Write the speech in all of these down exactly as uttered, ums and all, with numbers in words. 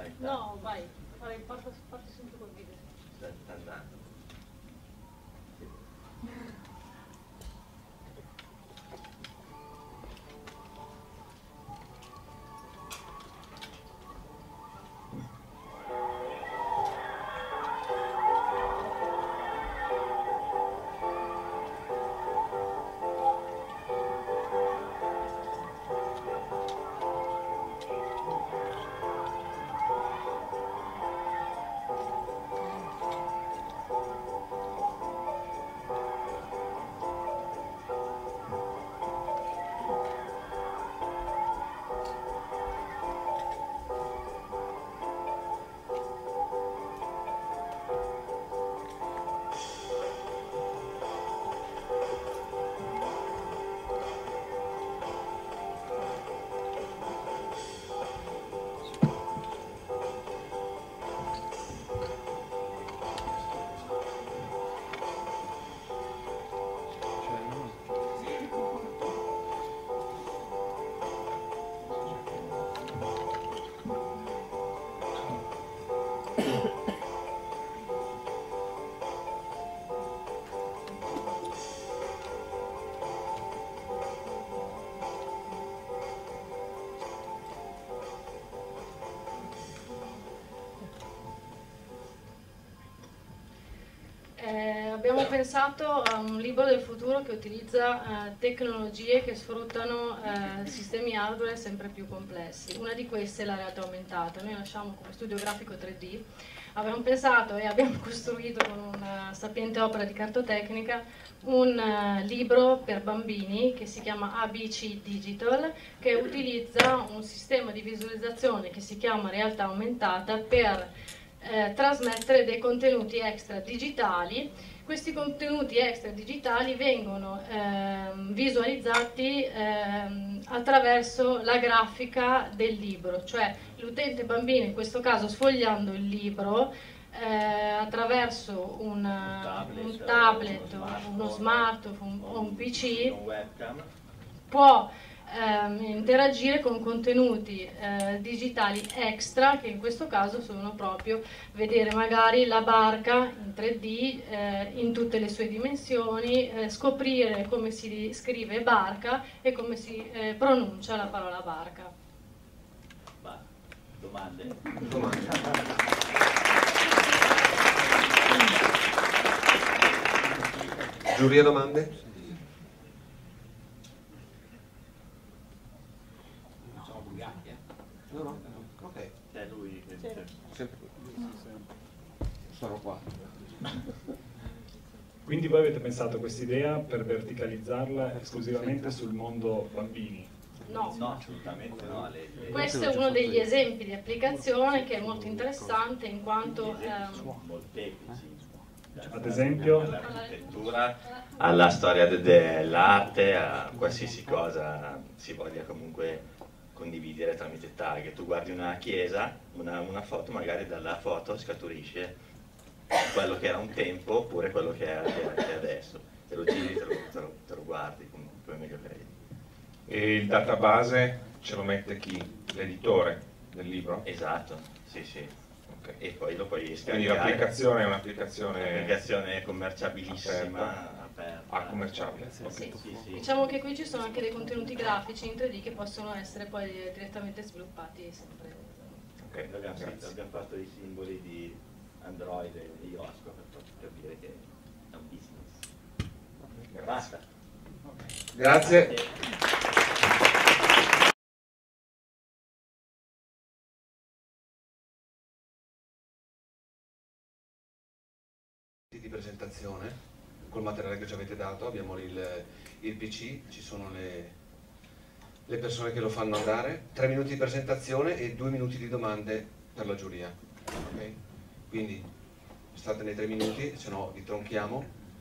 Dai, no, vai, farei parte, parte subito col video. Sta andando. Eh, abbiamo pensato a un libro del futuro che utilizza eh, tecnologie che sfruttano eh, sistemi hardware sempre più complessi. Una di queste è la realtà aumentata. Noi nasciamo come studio grafico tre D. Abbiamo pensato e abbiamo costruito con una sapiente opera di cartotecnica un uh, libro per bambini che si chiama A B C Digital, che utilizza un sistema di visualizzazione che si chiama realtà aumentata per Eh, trasmettere dei contenuti extra digitali. Questi contenuti extra digitali vengono ehm, visualizzati ehm, attraverso la grafica del libro, cioè l'utente bambino, in questo caso sfogliando il libro, eh, attraverso un, un tablet, un tablet uno smartphone o un P C, un webcam, può ehm, interagire con contenuti eh, digitali extra, che in questo caso sono proprio vedere magari la barca in tre D eh, in tutte le sue dimensioni, eh, scoprire come si scrive barca e come si eh, pronuncia la parola barca. Va, domande? Domande. Giuria, domande? No, no, ok. C'è lui che Sì. Sempre qui. Sono qua. Quindi voi avete pensato questa idea per verticalizzarla esclusivamente sul mondo bambini? No. No, assolutamente no. Le, le, Questo è uno degli esempi di applicazione che è molto interessante in quanto ehm, molteplici. Ad esempio? All'architettura, alla storia de- dell'arte, a qualsiasi cosa si voglia comunque condividere tramite tag. Tu guardi una chiesa, una, una foto, magari dalla foto scaturisce quello che era un tempo oppure quello che è, che è adesso. Te lo giri, te lo, te lo, te lo guardi come, come meglio credi. E il database ce lo mette chi? L'editore del libro? Esatto, sì sì. Okay. E poi lo puoi Quindi scaricare. l'applicazione è un'applicazione Un'applicazione commerciabilissima, aperta. aperta. Ah, commerciabile. sì. Okay. Sì, sì. Diciamo che qui ci sono anche dei contenuti grafici in tre D che possono essere poi direttamente sviluppati sempre. Ok, Abbiamo, grazie. abbiamo fatto i simboli di Android e iOS per, per dire che è un business. Grazie. Basta. Grazie. Di presentazione col materiale che ci avete dato, abbiamo il, il P C, ci sono le, le persone che lo fanno andare, tre minuti di presentazione e due minuti di domande per la giuria. Okay? Quindi state nei tre minuti, se no vi tronchiamo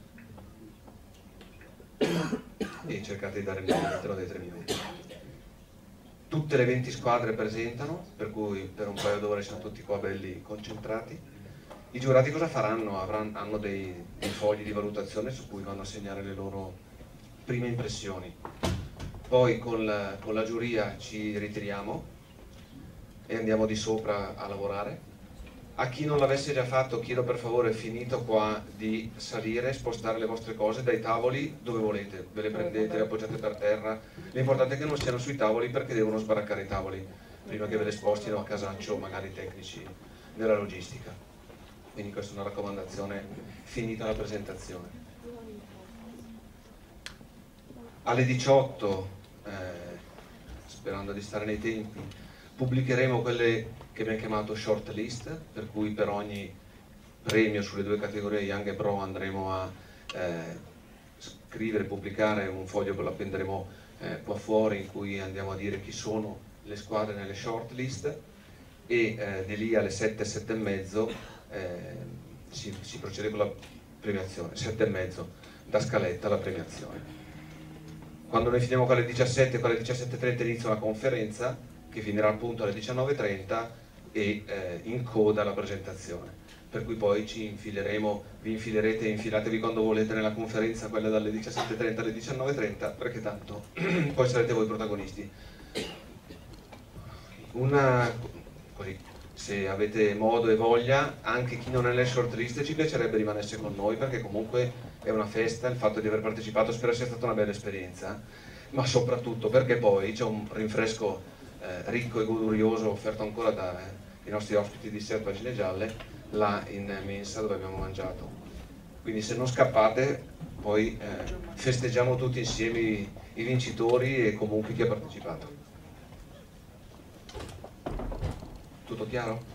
e cercate di dare il massimo dei tre minuti. Tutte le venti squadre presentano, per cui per un paio d'ore siamo tutti qua belli concentrati. I giurati cosa faranno? Avranno, hanno dei, dei fogli di valutazione su cui vanno a segnare le loro prime impressioni. Poi con la, con la giuria ci ritiriamo e andiamo di sopra a lavorare. A chi non l'avesse già fatto chiedo per favore, finito qua, di salire, spostare le vostre cose dai tavoli dove volete, ve le prendete, le appoggiate per terra. L'importante è che non siano sui tavoli, perché devono sbaraccare i tavoli prima che ve le spostino a casaccio, magari tecnici della logistica. Quindi questa è una raccomandazione finita la presentazione. Alle diciotto, eh, sperando di stare nei tempi, pubblicheremo quelle che abbiamo chiamato short list, per cui per ogni premio sulle due categorie Young e Pro andremo a eh, scrivere, pubblicare un foglio che lo appenderemo eh, qua fuori, in cui andiamo a dire chi sono le squadre nelle short list, e eh, di lì alle sette, sette e mezzo eh, si, si procede con la premiazione, sette e mezzo da scaletta la premiazione. Quando noi finiamo con le diciassette, con le diciassette e trenta inizia una conferenza che finirà appunto alle diciannove e trenta e eh, in coda la presentazione, per cui poi ci infileremo, vi infilerete, infilatevi quando volete nella conferenza, quella dalle diciassette e trenta alle diciannove e trenta, perché tanto poi sarete voi protagonisti. Una, così, se avete modo e voglia, anche chi non è nelle shortlist ci piacerebbe rimanesse con noi, perché comunque è una festa, il fatto di aver partecipato, spero sia stata una bella esperienza, ma soprattutto perché poi c'è un rinfresco eh, ricco e godurioso offerto ancora dai eh, nostri ospiti di Sette Pagine Gialle, là in mensa dove abbiamo mangiato. Quindi se non scappate, poi eh, festeggiamo tutti insieme i, i vincitori e comunque chi ha partecipato. Tutto chiaro?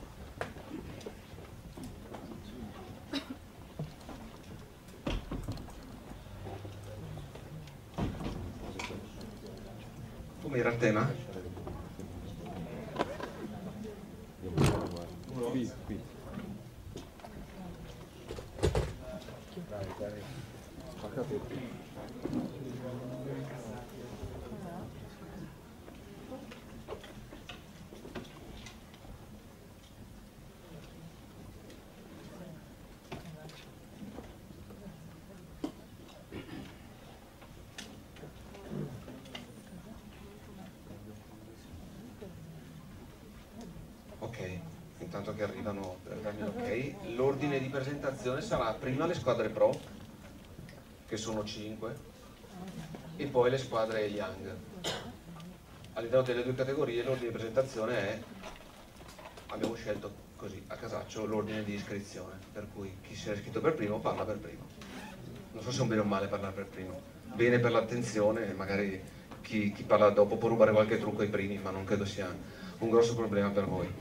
Come era il tema? Qui, qui. Dai, dai. Spacca tutto. Intanto che arrivano per darmi l'ok, l'ordine di presentazione sarà prima le squadre pro, che sono cinque, e poi le squadre Young. All'interno delle due categorie l'ordine di presentazione è, abbiamo scelto così a casaccio l'ordine di iscrizione, per cui chi si è iscritto per primo parla per primo. Non so se è un bene o un male parlare per primo, bene per l'attenzione, magari chi, chi parla dopo può rubare qualche trucco ai primi, ma non credo sia un grosso problema per voi.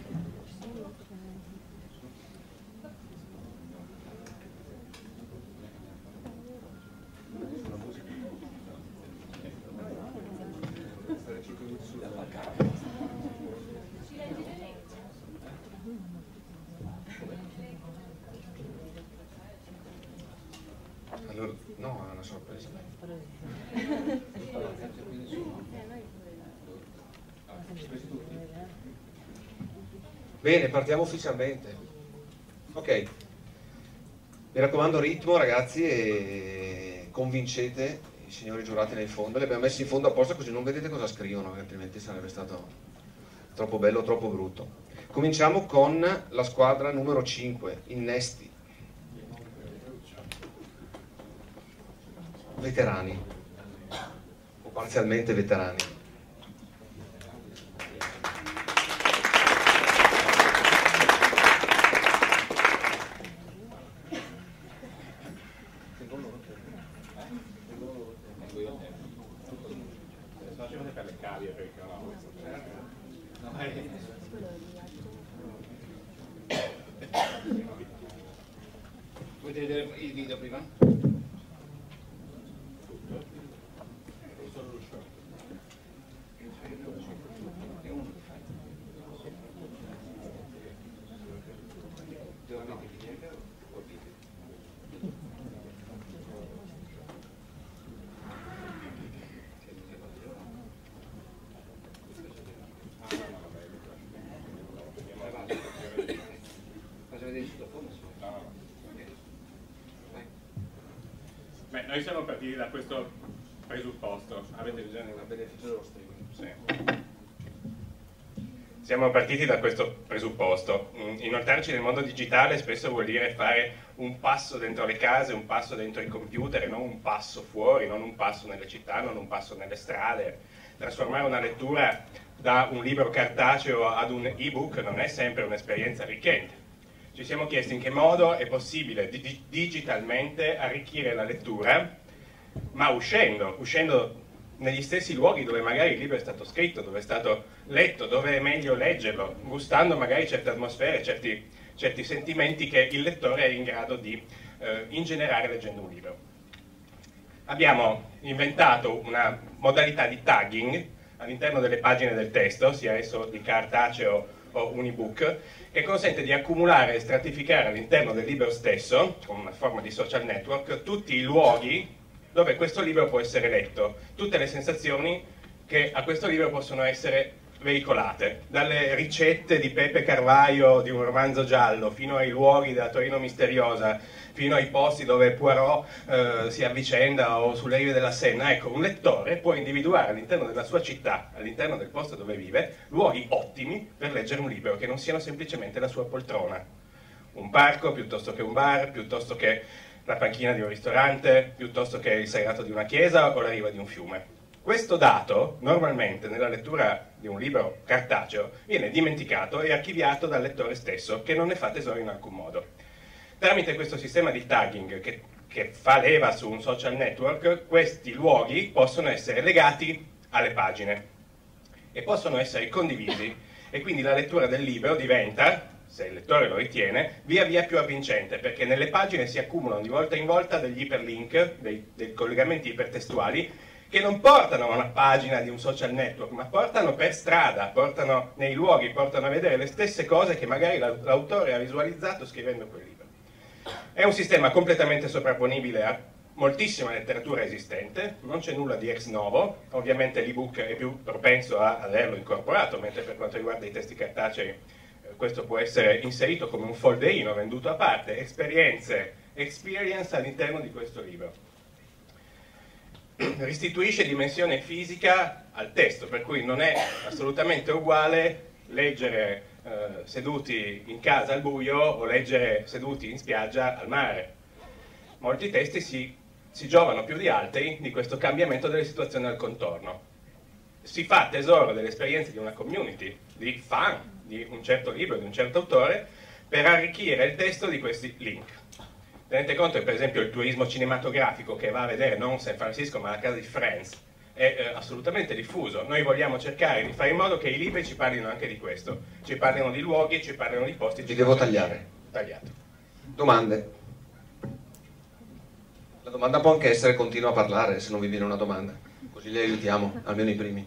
Allora, no, è una sorpresa. Bene, partiamo ufficialmente. Ok, mi raccomando ritmo ragazzi, e convincete i signori giurati nel fondo. Li abbiamo messi in fondo apposta così non vedete cosa scrivono, altrimenti sarebbe stato troppo bello o troppo brutto. Cominciamo con la squadra numero cinque, Innesti. Veterani o parzialmente veterani. Volete vedere il video prima? Beh, noi siamo partiti da questo presupposto. Avete Avete bisogno del beneficio dello streaming. Sì. siamo partiti da questo presupposto. Inoltrarci nel mondo digitale spesso vuol dire fare un passo dentro le case, un passo dentro i computer e non un passo fuori, non un passo nelle città, non un passo nelle strade. Trasformare una lettura da un libro cartaceo ad un ebook non è sempre un'esperienza arricchente. Ci siamo chiesti in che modo è possibile di digitalmente arricchire la lettura, ma uscendo, uscendo negli stessi luoghi dove magari il libro è stato scritto, dove è stato letto, dove è meglio leggerlo, gustando magari certe atmosfere, certi, certi sentimenti che il lettore è in grado di eh, ingenerare leggendo un libro. Abbiamo inventato una modalità di tagging all'interno delle pagine del testo, sia esso di cartaceo o un ebook, che consente di accumulare e stratificare all'interno del libro stesso, con una forma di social network, tutti i luoghi dove questo libro può essere letto, tutte le sensazioni che a questo libro possono essere veicolate, dalle ricette di Pepe Carvalho di un romanzo giallo, fino ai luoghi della Torino misteriosa, fino ai posti dove Poirot eh, si avvicenda o sulle rive della Senna. Ecco, un lettore può individuare all'interno della sua città, all'interno del posto dove vive, luoghi ottimi per leggere un libro, che non siano semplicemente la sua poltrona. Un parco piuttosto che un bar, piuttosto che la panchina di un ristorante, piuttosto che il sagrato di una chiesa o la riva di un fiume. Questo dato, normalmente nella lettura di un libro cartaceo, viene dimenticato e archiviato dal lettore stesso, che non ne fa tesoro in alcun modo. Tramite questo sistema di tagging che, che fa leva su un social network, questi luoghi possono essere legati alle pagine e possono essere condivisi, e quindi la lettura del libro diventa, se il lettore lo ritiene, via via più avvincente, perché nelle pagine si accumulano di volta in volta degli iperlink, dei, dei collegamenti ipertestuali, che non portano a una pagina di un social network, ma portano per strada, portano nei luoghi, portano a vedere le stesse cose che magari l'autore ha visualizzato scrivendo quel libro. È un sistema completamente sovrapponibile a moltissima letteratura esistente, non c'è nulla di ex novo, ovviamente l'ebook è più propenso a averlo incorporato, mentre per quanto riguarda i testi cartacei questo può essere inserito come un folderino venduto a parte, esperienze, experience all'interno di questo libro. Restituisce dimensione fisica al testo, per cui non è assolutamente uguale leggere eh, seduti in casa al buio o leggere seduti in spiaggia al mare. Molti testi si, si giovano più di altri di questo cambiamento delle situazioni al contorno. Si fa tesoro delle esperienze di una community, di fan di un certo libro, di un certo autore, per arricchire il testo di questi link. Tenete conto che per esempio il turismo cinematografico che va a vedere non San Francisco ma la casa di Friends è eh, assolutamente diffuso. Noi vogliamo cercare di fare in modo che i libri ci parlino anche di questo, ci parlino di luoghi, ci parlino di posti. Ci devo tagliare. Tagliato. Domande? La domanda può anche essere continua a parlare, se non vi viene una domanda, così li aiutiamo, almeno i primi.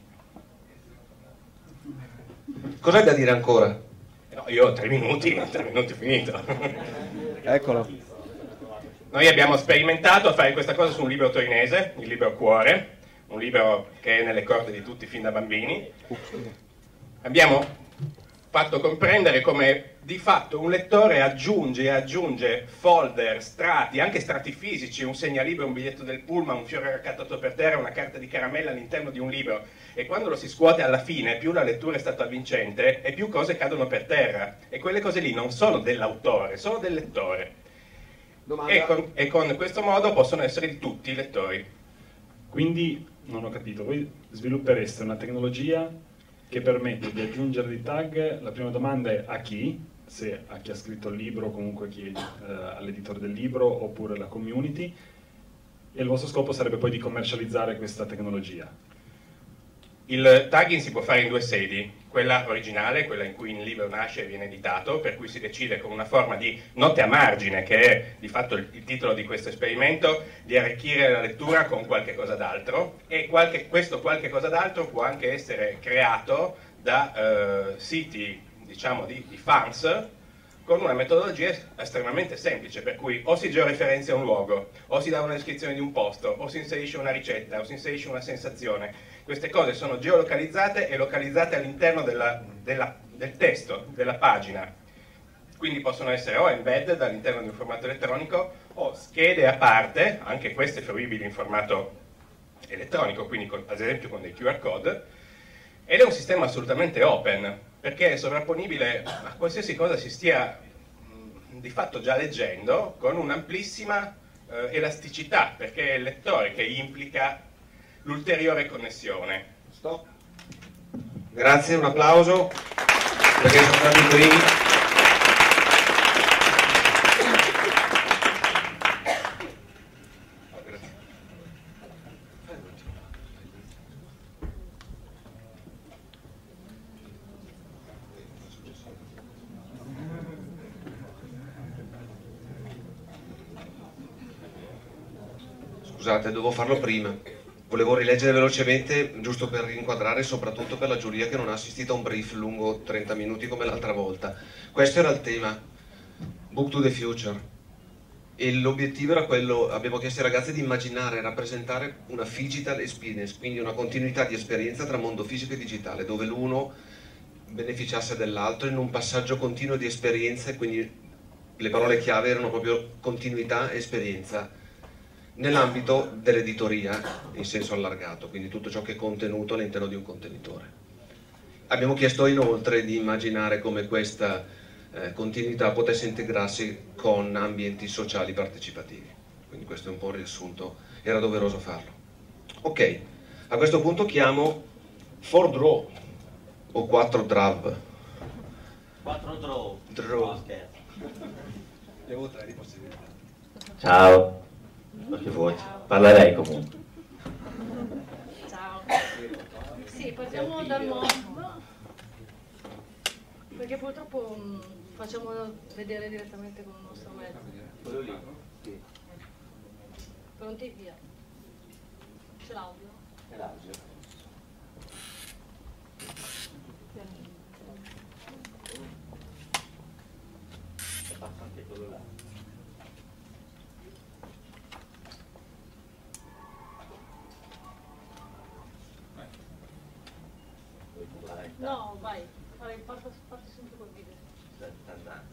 Cos'hai da dire ancora? No, io ho tre minuti, tre minuti finito. Eccolo. Noi abbiamo sperimentato a fare questa cosa su un libro torinese, il libro Cuore, un libro che è nelle corde di tutti fin da bambini. Abbiamo fatto comprendere come di fatto un lettore aggiunge e aggiunge folder, strati, anche strati fisici, un segnalibro, un biglietto del pullman, un fiore raccattato per terra, una carta di caramella all'interno di un libro, e quando lo si scuote alla fine, più la lettura è stata avvincente e più cose cadono per terra, e quelle cose lì non sono dell'autore, sono del lettore. E con, e con questo modo possono essere di tutti i lettori. Quindi, non ho capito, voi sviluppereste una tecnologia che permette di aggiungere dei tag. La prima domanda è a chi? Se a chi ha scritto il libro o comunque chi, eh, all'editore del libro oppure alla community, e il vostro scopo sarebbe poi di commercializzare questa tecnologia. Il tagging si può fare in due sedi, quella originale, quella in cui il libro nasce e viene editato, per cui si decide con una forma di note a margine, che è di fatto il, il titolo di questo esperimento, di arricchire la lettura con qualche cosa d'altro, e qualche, questo qualche cosa d'altro può anche essere creato da eh, siti, diciamo, di, di fans, con una metodologia estremamente semplice, per cui o si georeferenzia un luogo, o si dà una descrizione di un posto, o si inserisce una ricetta, o si inserisce una sensazione. Queste cose sono geolocalizzate e localizzate all'interno della, della, del testo, della pagina. Quindi possono essere o embedded all'interno di un formato elettronico, o schede a parte, anche queste fruibili in formato elettronico, quindi con, ad esempio con dei Q R code, ed è un sistema assolutamente open. perché è sovrapponibile a qualsiasi cosa si stia mh, di fatto già leggendo, con un'amplissima eh, elasticità, perché è il lettore che implica l'ulteriore connessione. Stop. Grazie, un applauso perché sono stati i primi. Scusate, dovevo farlo prima. Volevo rileggere velocemente, giusto per inquadrare, soprattutto per la giuria che non ha assistito a un brief lungo trenta minuti come l'altra volta. Questo era il tema, Book to the Future. E l'obiettivo era quello, abbiamo chiesto ai ragazzi di immaginare e rappresentare una phygital experience, quindi una continuità di esperienza tra mondo fisico e digitale, dove l'uno beneficiasse dell'altro in un passaggio continuo di esperienze, quindi le parole chiave erano proprio continuità e esperienza, nell'ambito dell'editoria in senso allargato, quindi tutto ciò che è contenuto all'interno di un contenitore. Abbiamo chiesto inoltre di immaginare come questa eh, continuità potesse integrarsi con ambienti sociali partecipativi, quindi questo è un po' il riassunto, era doveroso farlo. Ok, a questo punto chiamo four draw o quattro draw. quattro draw. Draw. No, scherzo. Ne avevo tre di possibilità. Ciao. Che voce? Parlerei comunque. Ciao. Sì, partiamo dal mob, perché purtroppo mh, facciamo vedere direttamente con il nostro mezzo. Quello lì? Sì. Pronti? Via. C'è l'audio? È l'audio. E passa anche quello là. No, vai, vai, parti, parti subito col video. Sta andando.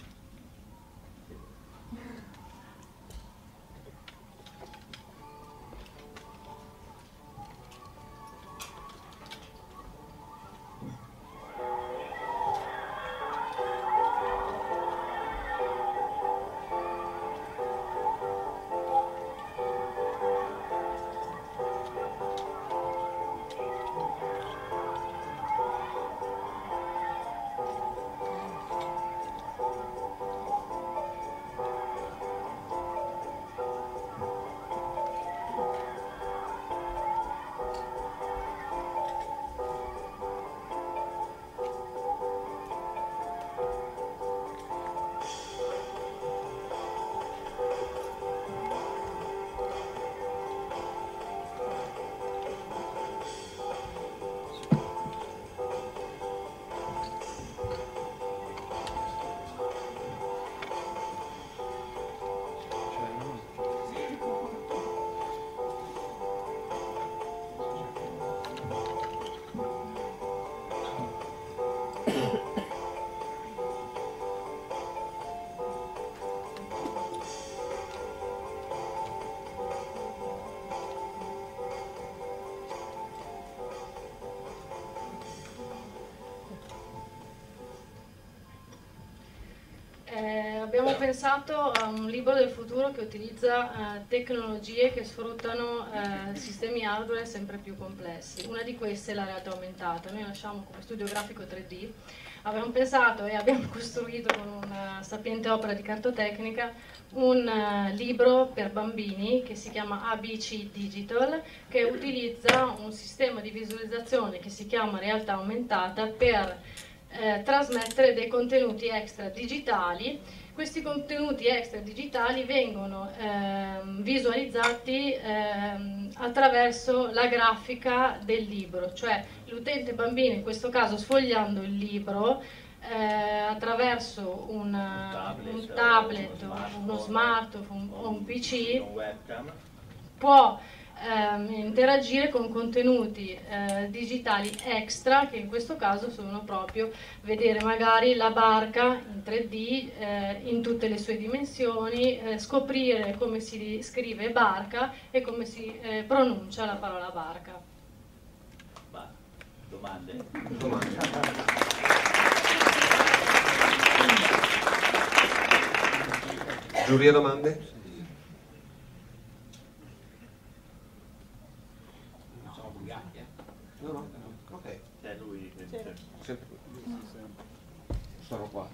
Eh, abbiamo pensato a un libro del futuro che utilizza eh, tecnologie che sfruttano eh, sistemi hardware sempre più complessi. Una di queste è la realtà aumentata. Noi nasciamo come studio grafico tre D. Abbiamo pensato e abbiamo costruito con una sapiente opera di cartotecnica un uh, libro per bambini che si chiama A B C Digital, che utilizza un sistema di visualizzazione che si chiama realtà aumentata per Eh, trasmettere dei contenuti extra digitali. Questi contenuti extra digitali vengono ehm, visualizzati ehm, attraverso la grafica del libro, cioè l'utente bambino, in questo caso sfogliando il libro eh, attraverso un, un tablet, un tablet uno smartphone o un P C, un webcam, può ehm, interagire con contenuti eh, digitali extra, che in questo caso sono proprio vedere magari la barca in tre D eh, in tutte le sue dimensioni, eh, scoprire come si scrive barca e come si eh, pronuncia la parola barca. Va, domande? Domande. Giuria, domande? No, no, ok. È lui che Sempre qui. Sarò qua.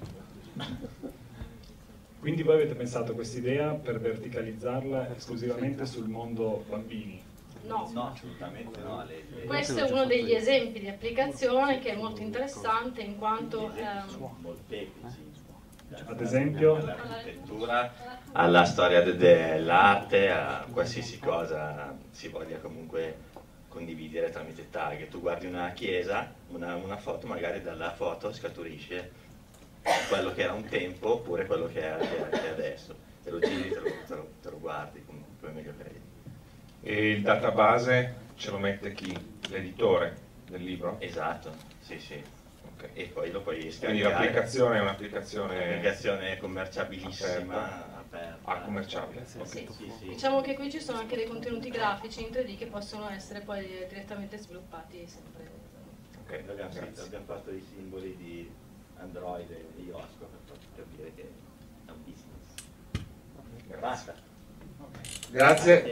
Quindi voi avete pensato questa idea per verticalizzarla esclusivamente sul mondo bambini? No. No, assolutamente no. Le, le... Questo è uno degli esempi di applicazione che è molto interessante in quanto ehm, molteplici. Ad esempio? All'architettura, alla storia de- dell'arte, a qualsiasi cosa si voglia comunque condividere tramite tag. Tu guardi una chiesa, una, una foto, magari dalla foto scaturisce quello che era un tempo oppure quello che è, che è adesso. Te lo giri, te lo, te lo, te lo guardi, come meglio credi. E il database ce lo mette chi? L'editore del libro? Esatto, sì sì. Okay. E poi lo puoi Quindi scaricare. l'applicazione è un'applicazione Un'applicazione commerciabilissima. Aperta. ah, commerciabile. sì. Okay. Sì, sì. Diciamo che qui ci sono anche dei contenuti grafici in tre D che possono essere poi direttamente sviluppati sempre. Okay, Noi abbiamo, grazie. abbiamo fatto i simboli di Android e di iOS per farci capire che è un business. Basta. Grazie.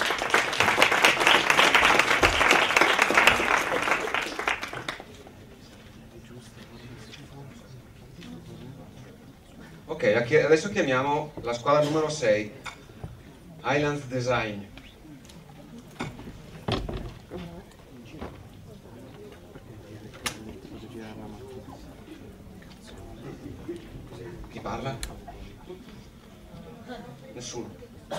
Ok, adesso chiamiamo la squadra numero sei, Island Design. Chi parla? Nessuno.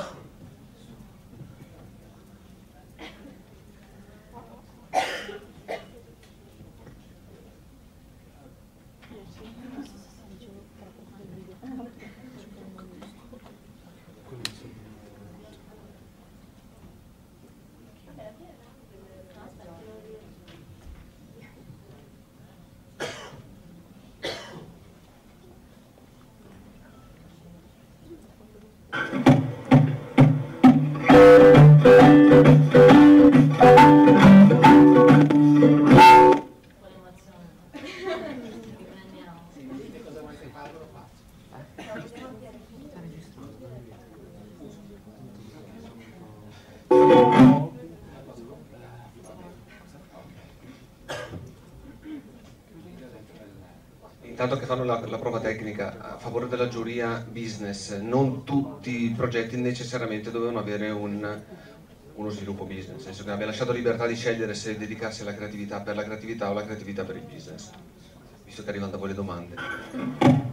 Intanto che fanno la, la prova tecnica a favore della giuria business, non tutti i progetti necessariamente dovevano avere un, uno sviluppo business, nel senso che abbia lasciato libertà di scegliere se dedicarsi alla creatività per la creatività o la creatività per il business, visto che arrivano da voi le domande.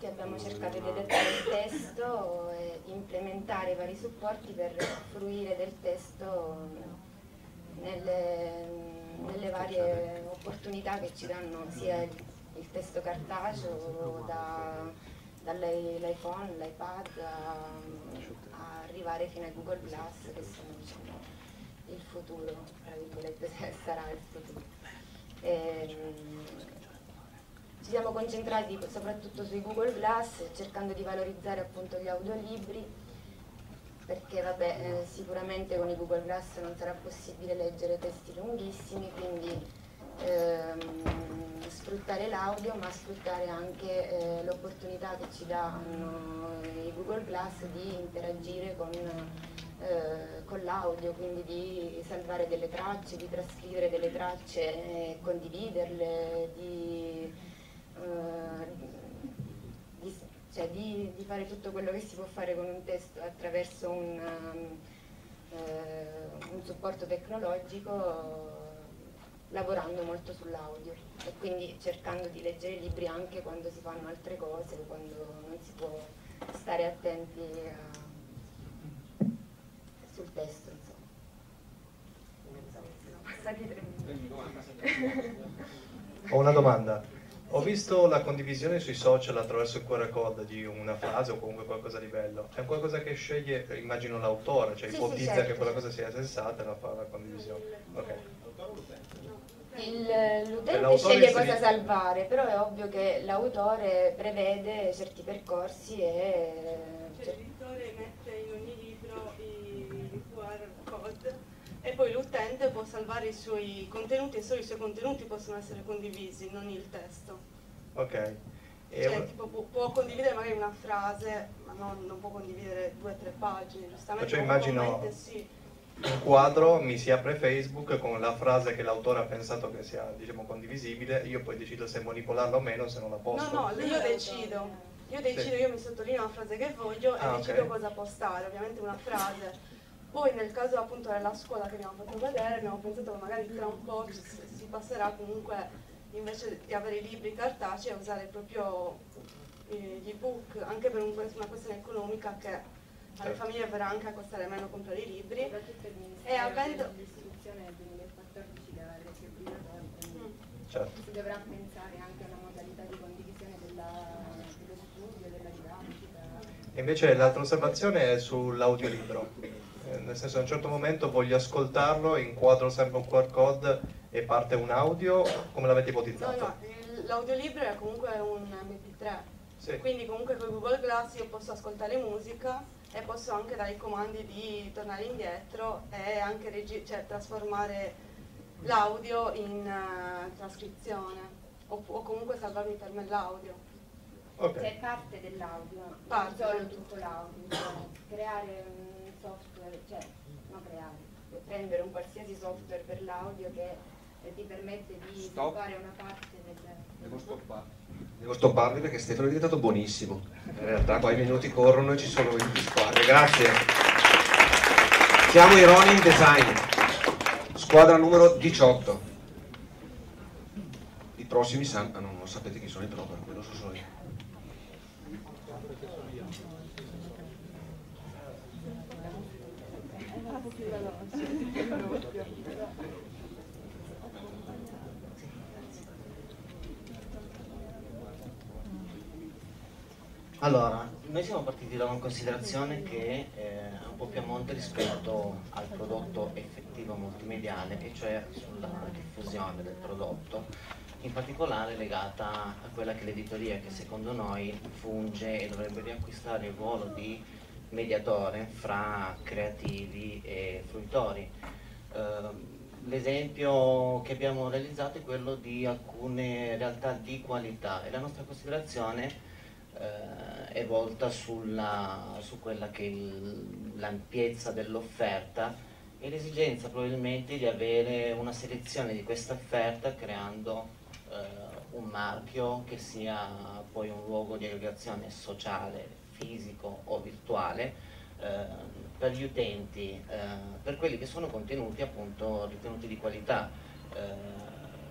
supporti, abbiamo cercato di adattare il testo e implementare i vari supporti per fruire del testo nelle, nelle varie opportunità che ci danno sia il, il testo cartaceo da, dall'iPhone, l'iPad a, a arrivare fino ai Google Glass, che sono, diciamo, il futuro, tra virgolette, sarà il futuro. E, ci siamo concentrati soprattutto sui Google Glass, cercando di valorizzare appunto gli audiolibri, perché vabbè, eh, sicuramente con i Google Glass non sarà possibile leggere testi lunghissimi, quindi ehm, sfruttare l'audio, ma sfruttare anche eh, l'opportunità che ci danno i Google Glass di interagire con, eh, con l'audio, quindi di salvare delle tracce, di trascrivere delle tracce e condividerle, di Uh, di, cioè di, di fare tutto quello che si può fare con un testo attraverso un, um, uh, un supporto tecnologico, lavorando molto sull'audio e quindi cercando di leggere libri anche quando si fanno altre cose, quando non si può stare attenti a, sul testo, insomma. Sono passati tre minuti. Ho una domanda. Ho visto la condivisione sui social attraverso il Q R code di una frase o comunque qualcosa di bello. È un qualcosa che sceglie, immagino, l'autore, cioè sì, ipotizza sì, certo. che quella cosa sia sensata e la fa la condivisione. Okay. L'utente sceglie cosa salvare, però è ovvio che l'autore prevede certi percorsi e... Cioè, l'editore mette in ogni libro i Q R code e poi l'utente può salvare i suoi contenuti e solo i suoi contenuti possono essere condivisi, non il testo. Ok. E Cioè, un... tipo, può, può condividere magari una frase, ma non, non può condividere due o tre pagine, giustamente. Cioè, immagino sì. un quadro, mi si apre Facebook con la frase che l'autore ha pensato che sia, diciamo, condivisibile, io poi decido se manipolarla o meno, se non la posto. No, no, io decido. Io decido, sì. Io mi sottolineo la frase che voglio e ah, decido okay. cosa postare, ovviamente una frase. Poi nel caso appunto della scuola che abbiamo fatto vedere, abbiamo pensato che magari tra un po' si passerà comunque, invece di avere i libri cartacei, a usare proprio gli ebook, anche per un, una questione economica che alle famiglie verrà anche a costare meno comprare i libri. E avendo l'istituzione del duemilaquattordici della legge obbligatoria, quindi certo. si dovrà pensare anche a una modalità di condivisione della, dello studio, della didattica. E invece l'altra osservazione è sull'audiolibro. Nel senso, a un certo momento voglio ascoltarlo, inquadro sempre un Q R code e parte un audio, come l'avete ipotizzato? No, no, l'audiolibro è comunque un M P tre, sì. Quindi comunque con Google Glass io posso ascoltare musica e posso anche dare i comandi di tornare indietro e anche regi- cioè, trasformare l'audio in uh, trascrizione o, o comunque salvarmi per me l'audio. Okay. Cioè parte dell'audio, non solo tutto l'audio, cioè, creare un software, cioè non creare, prendere un qualsiasi software per l'audio che eh, ti permette di sviluppare una parte del... Devo stopparvi. Devo stopparvi perché Stefano è diventato buonissimo. In realtà qua i minuti corrono e ci sono venti squadre. Grazie. Siamo i Ronin Design, squadra numero diciotto. I prossimi san... ah, no, non sapete chi sono i pro, quello so solo io. Allora, noi siamo partiti da una considerazione che è un po' più a monte rispetto al prodotto effettivo multimediale, e cioè sulla diffusione del prodotto, in particolare legata a quella che è l'editoria, che secondo noi funge e dovrebbe riacquistare il ruolo di mediatore fra creativi e fruitori. Uh, L'esempio che abbiamo realizzato è quello di alcune realtà di qualità e la nostra considerazione eh, è volta sulla, su quella che è l'ampiezza dell'offerta e l'esigenza probabilmente di avere una selezione di questa offerta creando eh, un marchio che sia poi un luogo di aggregazione sociale, fisico o virtuale eh, per gli utenti, eh, per quelli che sono contenuti appunto ritenuti di qualità. Eh,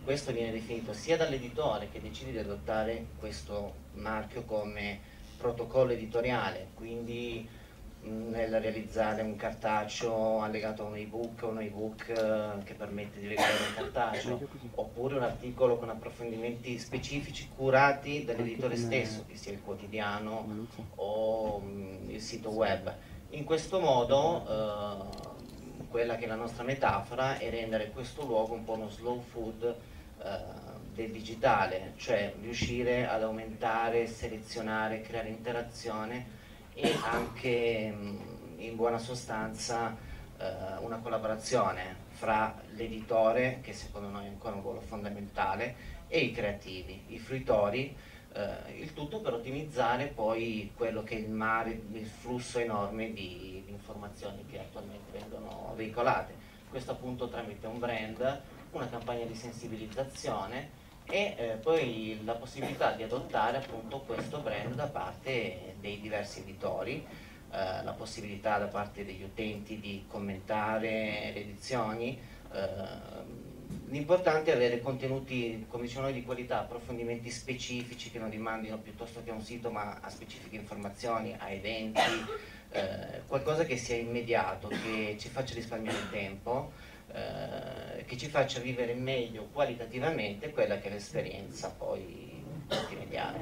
questo viene definito sia dall'editore che decide di adottare questo marchio come protocollo editoriale, quindi mh, nel realizzare un cartaceo allegato a un ebook, un ebook eh, che permette di leggere un cartaceo, oppure un articolo con approfondimenti specifici curati dall'editore stesso, che sia il quotidiano o mh, il sito web. In questo modo eh, quella che è la nostra metafora è rendere questo luogo un po' uno slow food eh, del digitale, cioè riuscire ad aumentare, selezionare, creare interazione e anche mh, in buona sostanza eh, una collaborazione fra l'editore, che secondo noi è ancora un ruolo fondamentale, e i creativi, i fruitori, eh, il tutto per ottimizzare poi quello che è il mare, il flusso enorme di informazioni che attualmente vengono veicolate. Questo appunto tramite un brand, una campagna di sensibilizzazione e eh, poi la possibilità di adottare appunto questo brand da parte dei diversi editori, eh, la possibilità da parte degli utenti di commentare le edizioni. Eh, L'importante è avere contenuti, come diciamo noi, di qualità, approfondimenti specifici che non rimandino piuttosto che a un sito ma a specifiche informazioni, a eventi, eh, qualcosa che sia immediato, che ci faccia risparmiare tempo, eh, che ci faccia vivere meglio qualitativamente quella che è l'esperienza poi multimediale.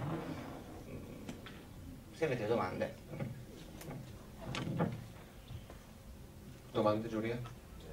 Se avete domande. Domande, Giulia?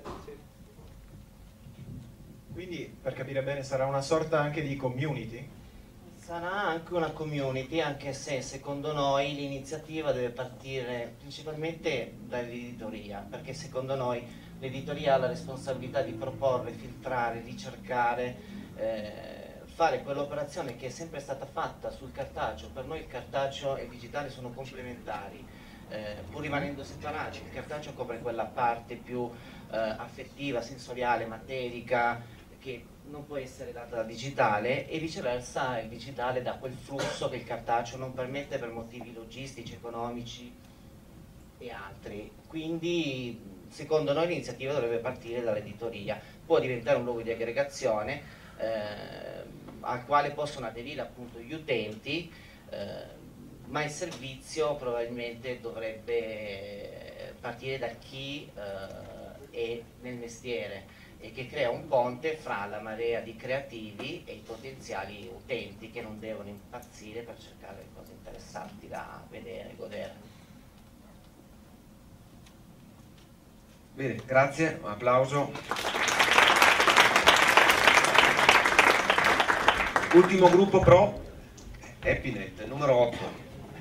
Quindi, per capire bene, sarà una sorta anche di community? Sarà anche una community, anche se secondo noi l'iniziativa deve partire principalmente dall'editoria, perché secondo noi l'editoria ha la responsabilità di proporre, filtrare, ricercare, eh, fare quell'operazione che è sempre stata fatta sul cartaceo. Per noi il cartaceo e il digitale sono complementari, eh, pur rimanendo separati. Il cartaceo copre quella parte più eh, affettiva, sensoriale, materica, che non può essere data dal digitale, e viceversa il digitale dà quel flusso che il cartaceo non permette per motivi logistici, economici e altri. Quindi secondo noi l'iniziativa dovrebbe partire dall'editoria, può diventare un luogo di aggregazione eh, al quale possono aderire appunto gli utenti, eh, ma il servizio probabilmente dovrebbe partire da chi eh, è nel mestiere e che crea un ponte fra la marea di creativi e i potenziali utenti, che non devono impazzire per cercare cose interessanti da vedere e godere. Bene, grazie, un applauso. Ultimo gruppo pro, Happynet, numero otto.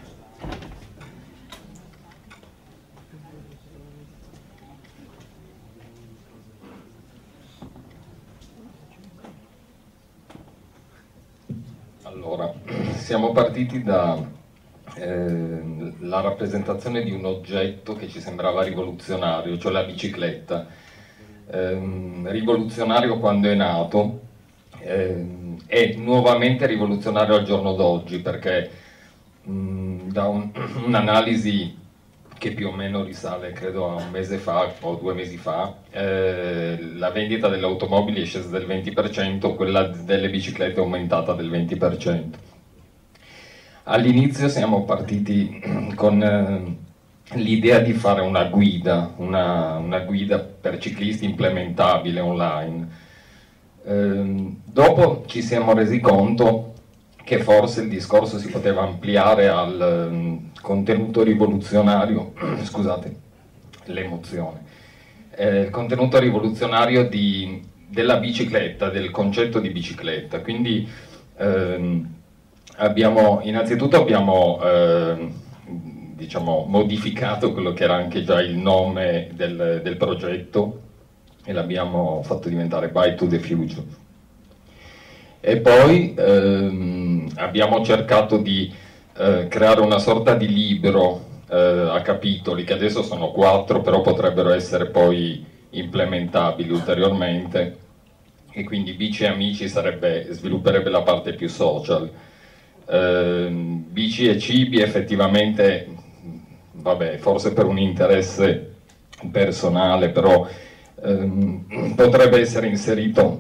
Allora, siamo partiti da eh, la rappresentazione di un oggetto che ci sembrava rivoluzionario, cioè la bicicletta. Eh, rivoluzionario quando è nato, eh, è nuovamente rivoluzionario al giorno d'oggi, perché mh, da un, un'analisi che più o meno risale credo a un mese fa o due mesi fa, eh, la vendita delle automobili è scesa del venti per cento, quella delle biciclette è aumentata del venti per cento. All'inizio siamo partiti con eh, l'idea di fare una guida, una, una guida per ciclisti implementabile online. Eh, dopo ci siamo resi conto che forse il discorso si poteva ampliare al um, contenuto rivoluzionario, scusate, l'emozione, eh, il contenuto rivoluzionario di, della bicicletta, del concetto di bicicletta. Quindi ehm, abbiamo, innanzitutto abbiamo eh, diciamo, modificato quello che era anche già il nome del, del progetto e l'abbiamo fatto diventare Bike to the Future. E poi ehm, abbiamo cercato di eh, creare una sorta di libro eh, a capitoli, che adesso sono quattro, però potrebbero essere poi implementabili ulteriormente, e quindi Bici e Amici sarebbe, svilupperebbe la parte più social. Eh, Bici e Cibi effettivamente, vabbè, forse per un interesse personale, però ehm, potrebbe essere inserito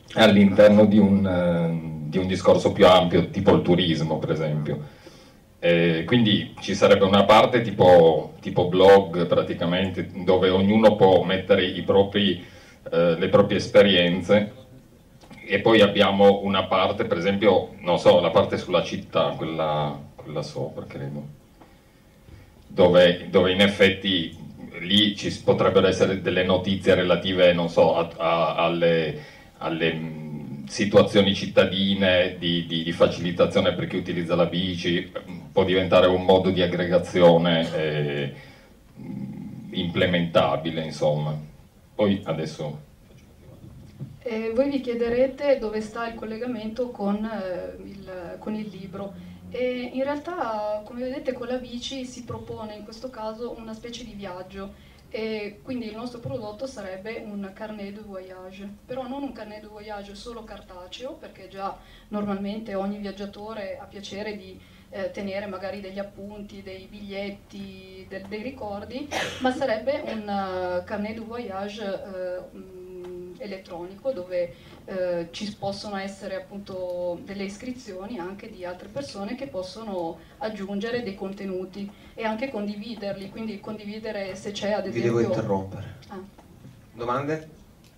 all'interno di un, uh, di un discorso più ampio, tipo il turismo per esempio. Eh, quindi ci sarebbe una parte tipo, tipo blog praticamente, dove ognuno può mettere i propri, eh, le proprie esperienze, e poi abbiamo una parte, per esempio, non so, la parte sulla città, quella, quella sopra credo, dove, dove in effetti lì ci potrebbero essere delle notizie relative, non so, a, a, alle, alle situazioni cittadine di, di, di facilitazione per chi utilizza la bici. Può diventare un modo di aggregazione eh, implementabile, insomma. Poi adesso... E voi vi chiederete dove sta il collegamento con, eh, il, con il libro. E in realtà, come vedete, con la bici si propone in questo caso una specie di viaggio, e quindi il nostro prodotto sarebbe un carnet de voyage, però non un carnet de voyage solo cartaceo, perché già normalmente ogni viaggiatore ha piacere di eh, tenere magari degli appunti, dei biglietti, del, dei ricordi, ma sarebbe un uh, carnet de voyage uh, elettronico, dove eh, ci possono essere appunto delle iscrizioni anche di altre persone che possono aggiungere dei contenuti e anche condividerli, quindi condividere se c'è ad esempio... Vi devo interrompere. Ah. Domande?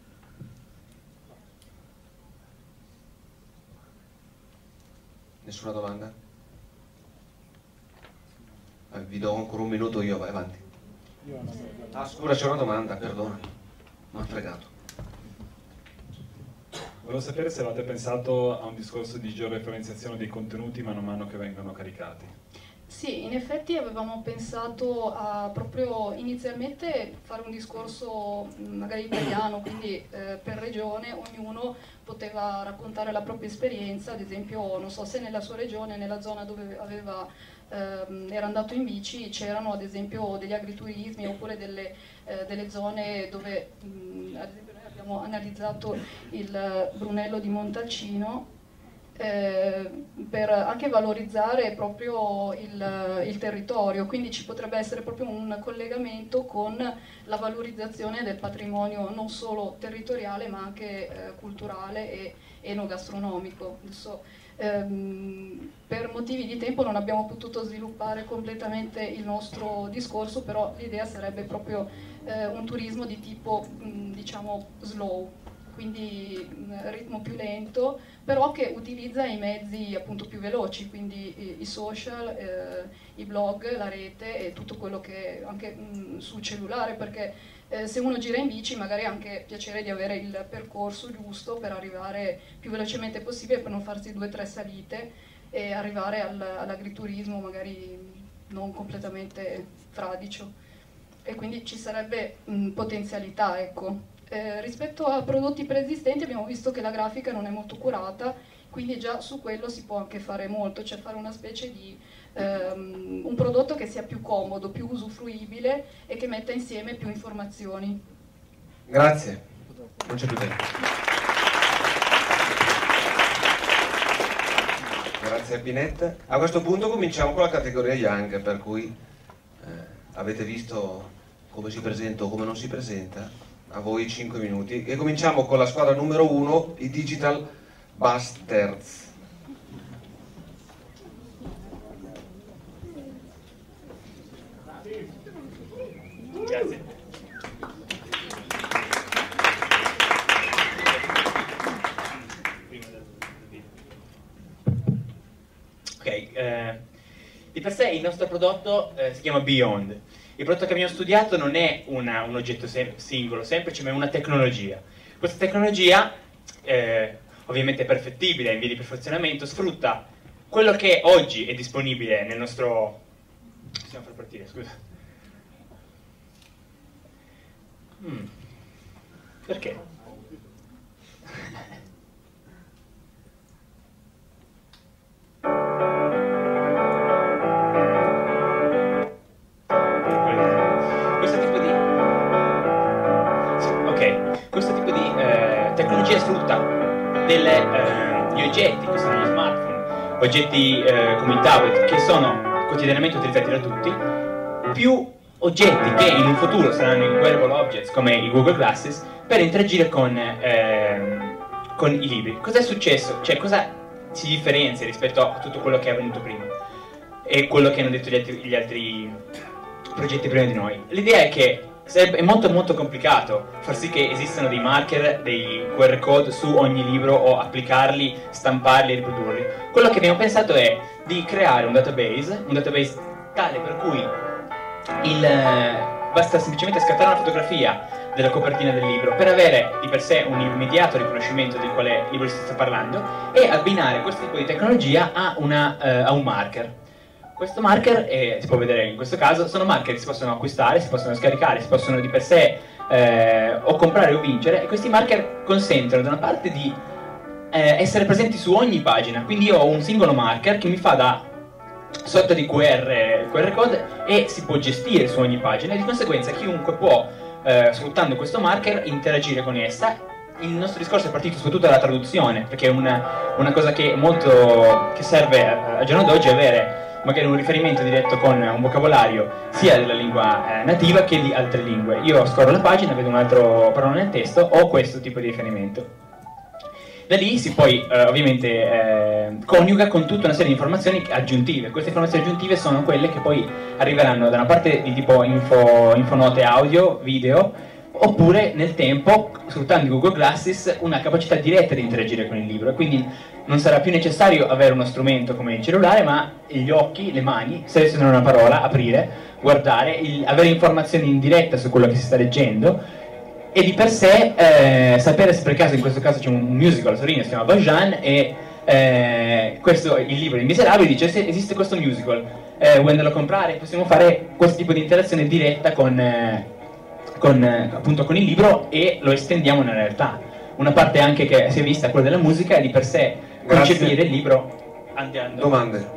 Nessuna domanda? Eh, vi do ancora un minuto io, vai avanti. Ah, scusa, c'è una domanda, perdona. Mi ha fregato. Volevo sapere se avete pensato a un discorso di georeferenziazione dei contenuti man mano che vengono caricati. Sì, in effetti avevamo pensato a proprio inizialmente fare un discorso magari italiano, quindi eh, per regione ognuno poteva raccontare la propria esperienza, ad esempio non so se nella sua regione, nella zona dove aveva, ehm, era andato in bici, c'erano ad esempio degli agriturismi oppure delle, eh, delle zone dove mh, ad esempio noi abbiamo analizzato il Brunello di Montalcino, Eh, per anche valorizzare proprio il, il territorio, quindi ci potrebbe essere proprio un collegamento con la valorizzazione del patrimonio non solo territoriale ma anche eh, culturale e enogastronomico. Adesso, ehm, per motivi di tempo non abbiamo potuto sviluppare completamente il nostro discorso, però l'idea sarebbe proprio eh, un turismo di tipo mh, diciamo slow, quindi mh, ritmo più lento, però che utilizza i mezzi appunto più veloci, quindi i, i social, eh, i blog, la rete e tutto quello che anche mh, sul cellulare, perché eh, se uno gira in bici magari ha anche piacere di avere il percorso giusto per arrivare più velocemente possibile, per non farsi due o tre salite e arrivare al, all'agriturismo magari non completamente fradicio, e quindi ci sarebbe mh, potenzialità, ecco. Eh, rispetto a prodotti preesistenti abbiamo visto che la grafica non è molto curata, quindi già su quello si può anche fare molto, cioè fare una specie di ehm, un prodotto che sia più comodo, più usufruibile e che metta insieme più informazioni. Grazie, non c'è più tempo. Grazie a Pinette. A questo punto cominciamo con la categoria Young, per cui eh, avete visto come si presenta o come non si presenta. A voi cinque minuti e cominciamo con la squadra numero uno, i Digital Bastards. Grazie. Ok, eh, di per sé il nostro prodotto eh, si chiama Beyond. Il prodotto che abbiamo studiato non è una, un oggetto sem singolo, semplice, ma è una tecnologia. Questa tecnologia, eh, ovviamente perfettibile, in via di perfezionamento, sfrutta quello che oggi è disponibile nel nostro... Possiamo far partire, scusa. Hmm. Perché? Sfrutta delle, eh, gli oggetti che sono gli smartphone, oggetti eh, come i tablet che sono quotidianamente utilizzati da tutti, più oggetti che in un futuro saranno i wearable objects come i Google Glasses, per interagire con, eh, con i libri. Cosa è successo? Cioè, cosa si differenzia rispetto a tutto quello che è avvenuto prima e quello che hanno detto gli altri, gli altri progetti prima di noi? L'idea è che è molto molto complicato far sì che esistano dei marker, dei Q R code su ogni libro o applicarli, stamparli e riprodurli. Quello che abbiamo pensato è di creare un database, un database tale per cui il, basta semplicemente scattare una fotografia della copertina del libro per avere di per sé un immediato riconoscimento di quale libro si sta parlando e abbinare questo tipo di tecnologia a, una, uh, a un marker. Questo marker, eh, si può vedere in questo caso, sono marker che si possono acquistare, si possono scaricare, si possono di per sé eh, o comprare o vincere, e questi marker consentono da una parte di eh, essere presenti su ogni pagina, quindi io ho un singolo marker che mi fa da sorta di Q R, Q R code e si può gestire su ogni pagina e di conseguenza chiunque può, eh, sfruttando questo marker, interagire con essa. Il nostro discorso è partito soprattutto dalla traduzione, perché è una, una cosa che, molto, che serve al giorno d'oggi avere magari un riferimento diretto con un vocabolario sia della lingua eh, nativa che di altre lingue. Io scorro la pagina, vedo un altro parola nel testo, ho questo tipo di riferimento. Da lì si poi eh, ovviamente eh, coniuga con tutta una serie di informazioni aggiuntive. Queste informazioni aggiuntive sono quelle che poi arriveranno da una parte di tipo info, infonote audio, video, oppure nel tempo, sfruttando Google Glasses, una capacità diretta di interagire con il libro. Quindi non sarà più necessario avere uno strumento come il cellulare, ma gli occhi, le mani, selezionare una parola, aprire, guardare, il, avere informazioni in diretta su quello che si sta leggendo e di per sé eh, sapere se per caso, in questo caso c'è un musical a Torino, si chiama Valjean, e eh, questo, il libro I Miserabili dice se esiste questo musical, eh, vuoi andarlo a comprare? Possiamo fare questo tipo di interazione diretta con, eh, con, eh, appunto con il libro e lo estendiamo nella realtà. Una parte anche che si è vista, quella della musica, è di per sé concepire il libro andando. Domande?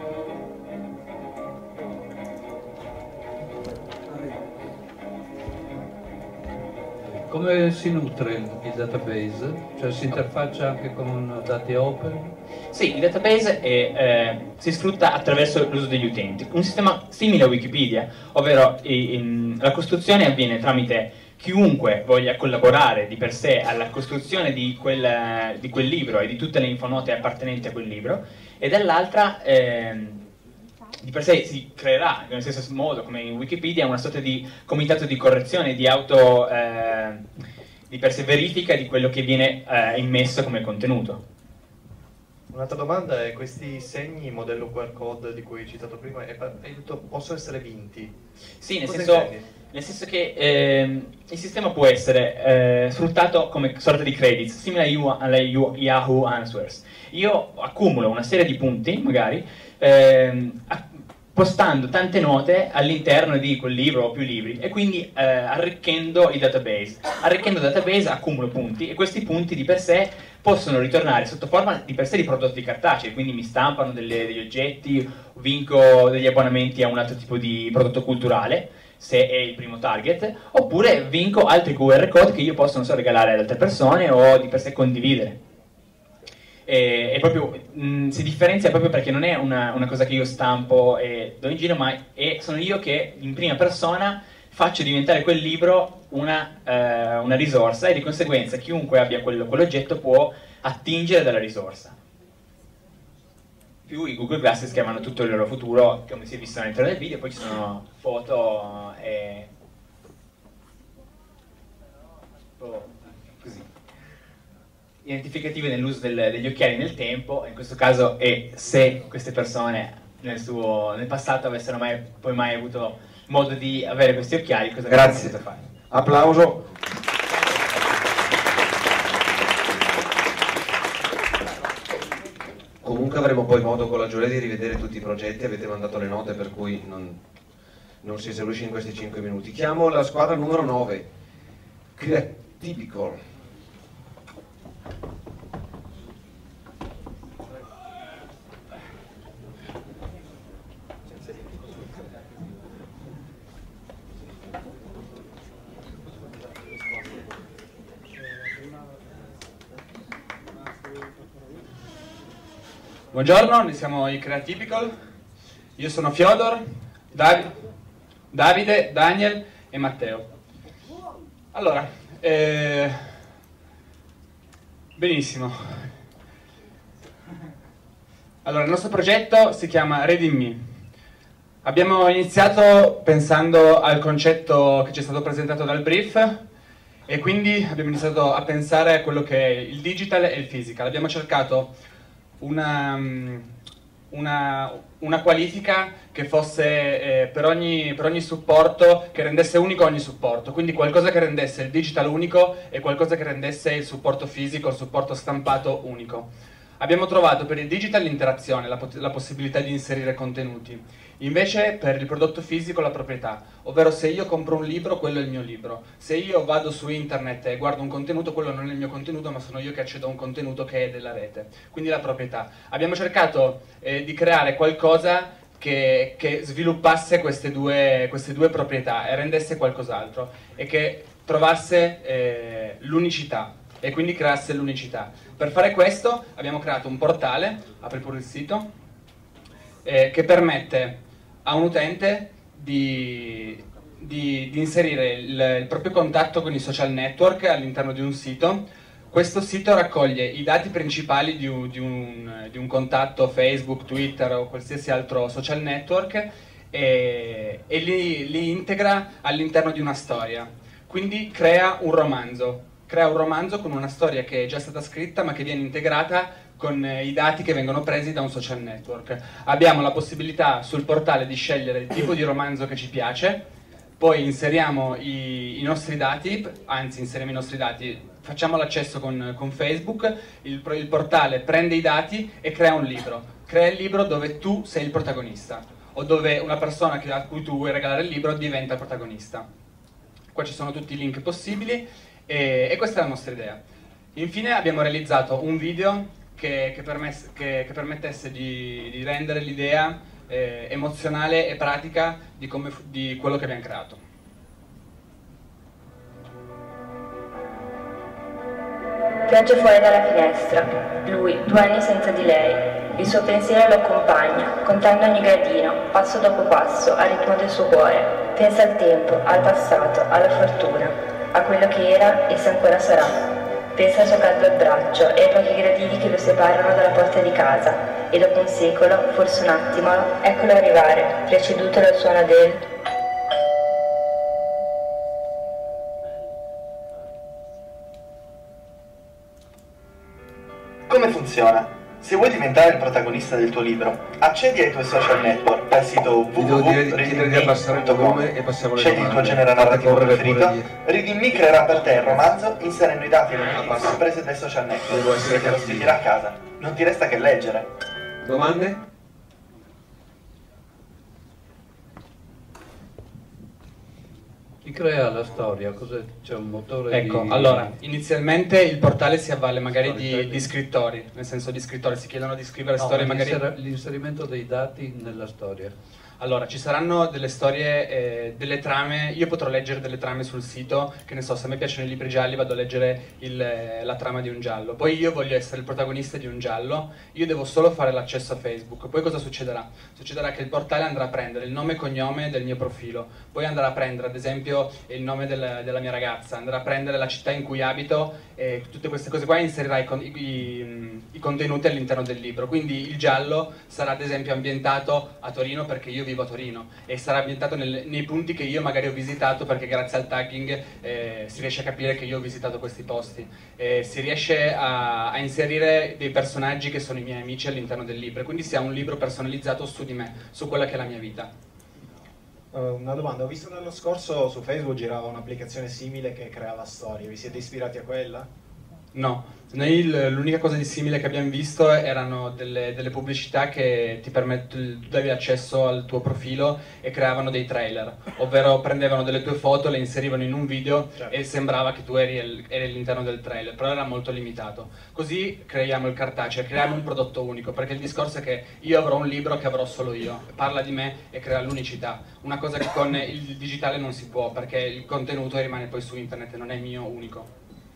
Come si nutre il database? Cioè si interfaccia anche con dati open? Sì, il database è, eh, si sfrutta attraverso l'uso degli utenti. Un sistema simile a Wikipedia, ovvero in, la costruzione avviene tramite chiunque voglia collaborare di per sé alla costruzione di quel, di quel libro e di tutte le infonote appartenenti a quel libro, e dall'altra eh, di per sé si creerà, nello stesso modo come in Wikipedia, una sorta di comitato di correzione, di auto eh, di per sé verifica di quello che viene eh, immesso come contenuto. Un'altra domanda è: questi segni modello Q R code di cui hai citato prima, hai detto possono essere vinti? Sì, nel Cosa senso, intendi? nel senso che eh, il sistema può essere eh, sfruttato come sorta di credits, simile alle Yahoo Answers. Io accumulo una serie di punti, magari, eh, postando tante note all'interno di quel libro o più libri, e quindi eh, arricchendo il database. Arricchendo il database accumulo punti, e questi punti di per sé possono ritornare sotto forma di per sé di prodotti cartacei, quindi mi stampano delle, degli oggetti, vinco degli abbonamenti a un altro tipo di prodotto culturale, se è il primo target, oppure vinco altri Q R code che io posso, non so, regalare ad altre persone o di per sé condividere. E, e proprio, mh, si differenzia proprio perché non è una, una cosa che io stampo e do in giro, ma è, sono io che in prima persona faccio diventare quel libro una, eh, una risorsa, e di conseguenza chiunque abbia quello, quell'oggetto può attingere dalla risorsa. Più i Google Glasses che hanno tutto il loro futuro, come si è visto all'interno del video, poi ci sono foto e così identificative nell'uso del, degli occhiali nel tempo, in questo caso, e se queste persone nel, suo, nel passato avessero mai, poi mai avuto modo di avere questi occhiali, cosa Grazie. fare? Applauso. Comunque avremo poi modo con la Giulia di rivedere tutti i progetti, avete mandato le note per cui non, non si esaurisce in questi cinque minuti. Chiamo la squadra numero nove, Creatypical. Buongiorno, noi siamo i Creatypical. Io sono Fyodor, Dav- Davide, Daniel e Matteo. Allora, eh, Benissimo. Allora, il nostro progetto si chiama Ready Me. Abbiamo iniziato pensando al concetto che ci è stato presentato dal brief e quindi abbiamo iniziato a pensare a quello che è il digital e il physical. Abbiamo cercato una, una, una qualifica che fosse eh, per, ogni, per ogni supporto, che rendesse unico ogni supporto, quindi qualcosa che rendesse il digital unico e qualcosa che rendesse il supporto fisico, il supporto stampato unico. Abbiamo trovato per il digital l'interazione, la, la possibilità di inserire contenuti, invece per il prodotto fisico la proprietà, ovvero se io compro un libro, quello è il mio libro, se io vado su internet e guardo un contenuto, quello non è il mio contenuto, ma sono io che accedo a un contenuto che è della rete, quindi la proprietà. Abbiamo cercato eh, di creare qualcosa che, che sviluppasse queste due, queste due proprietà e rendesse qualcos'altro e che trovasse eh, l'unicità e quindi creasse l'unicità. Per fare questo abbiamo creato un portale, apri pure il sito, eh, che permette a un utente di, di, di inserire il, il proprio contatto con i social network all'interno di un sito. Questo sito raccoglie i dati principali di un, di un, di un contatto Facebook, Twitter o qualsiasi altro social network e, e li, li integra all'interno di una storia. Quindi crea un romanzo. Crea un romanzo con una storia che è già stata scritta ma che viene integrata con eh, i dati che vengono presi da un social network. Abbiamo la possibilità sul portale di scegliere il tipo di romanzo che ci piace, poi inseriamo i, i nostri dati, anzi inseriamo i nostri dati, facciamo l'accesso con, con Facebook, il, il portale prende i dati e crea un libro. Crea il libro dove tu sei il protagonista o dove una persona che, a cui tu vuoi regalare il libro diventa il protagonista. Qua ci sono tutti i link possibili. E, e questa è la nostra idea. Infine abbiamo realizzato un video che, che, permess, che, che permettesse di, di rendere l'idea eh, emozionale e pratica di, come, di quello che abbiamo creato. Piange fuori dalla finestra. Lui, due anni senza di lei. Il suo pensiero lo accompagna, contando ogni gradino, passo dopo passo, al ritmo del suo cuore. Pensa al tempo, al passato, alla fortuna, a quello che era e se ancora sarà. Pensa al suo caldo abbraccio e ai pochi gradini che lo separano dalla porta di casa. E dopo un secolo, forse un attimo, eccolo arrivare, preceduto dal suono del... Come funziona? Se vuoi diventare il protagonista del tuo libro, accedi ai tuoi social network, al sito w w w punto readingme punto com, scegli il tuo genere narrativo preferito, Readingme creerà per te il romanzo inserendo i dati e le notizie prese dai social network e te lo spedire a casa. Non ti resta che leggere. Domande? Chi crea la storia? C'è un motore Ecco, di... allora, inizialmente il portale si avvale magari di, di scrittori, nel senso di scrittori, si chiedono di scrivere no, storie magari... L'inserimento dei dati nella storia. Allora, ci saranno delle storie, eh, delle trame, io potrò leggere delle trame sul sito, che ne so, se a me piacciono i libri gialli vado a leggere il, la trama di un giallo, poi io voglio essere il protagonista di un giallo, io devo solo fare l'accesso a Facebook, poi cosa succederà? Succederà che il portale andrà a prendere il nome e cognome del mio profilo, poi andrà a prendere ad esempio il nome del, della mia ragazza, andrà a prendere la città in cui abito e tutte queste cose qua e inserirà i, i, i, i contenuti all'interno del libro, quindi il giallo sarà ad esempio ambientato a Torino perché io vivo a Torino e sarà ambientato nel, nei punti che io magari ho visitato perché grazie al tagging eh, si riesce a capire che io ho visitato questi posti, eh, si riesce a, a inserire dei personaggi che sono i miei amici all'interno del libro, quindi si ha un libro personalizzato su di me, su quella che è la mia vita. Uh, una domanda, ho visto l'anno scorso su Facebook girava un'applicazione simile che creava storie, vi siete ispirati a quella? No, noi l'unica cosa di simile che abbiamo visto erano delle, delle pubblicità che ti permettono, tu davi accesso al tuo profilo e creavano dei trailer, ovvero prendevano delle tue foto, le inserivano in un video certo. E sembrava che tu eri, eri all'interno del trailer, però era molto limitato. Così creiamo il cartaceo, creiamo un prodotto unico, perché il discorso è che io avrò un libro che avrò solo io, parla di me e crea l'unicità, una cosa che con il digitale non si può, perché il contenuto rimane poi su internet e non è mio unico.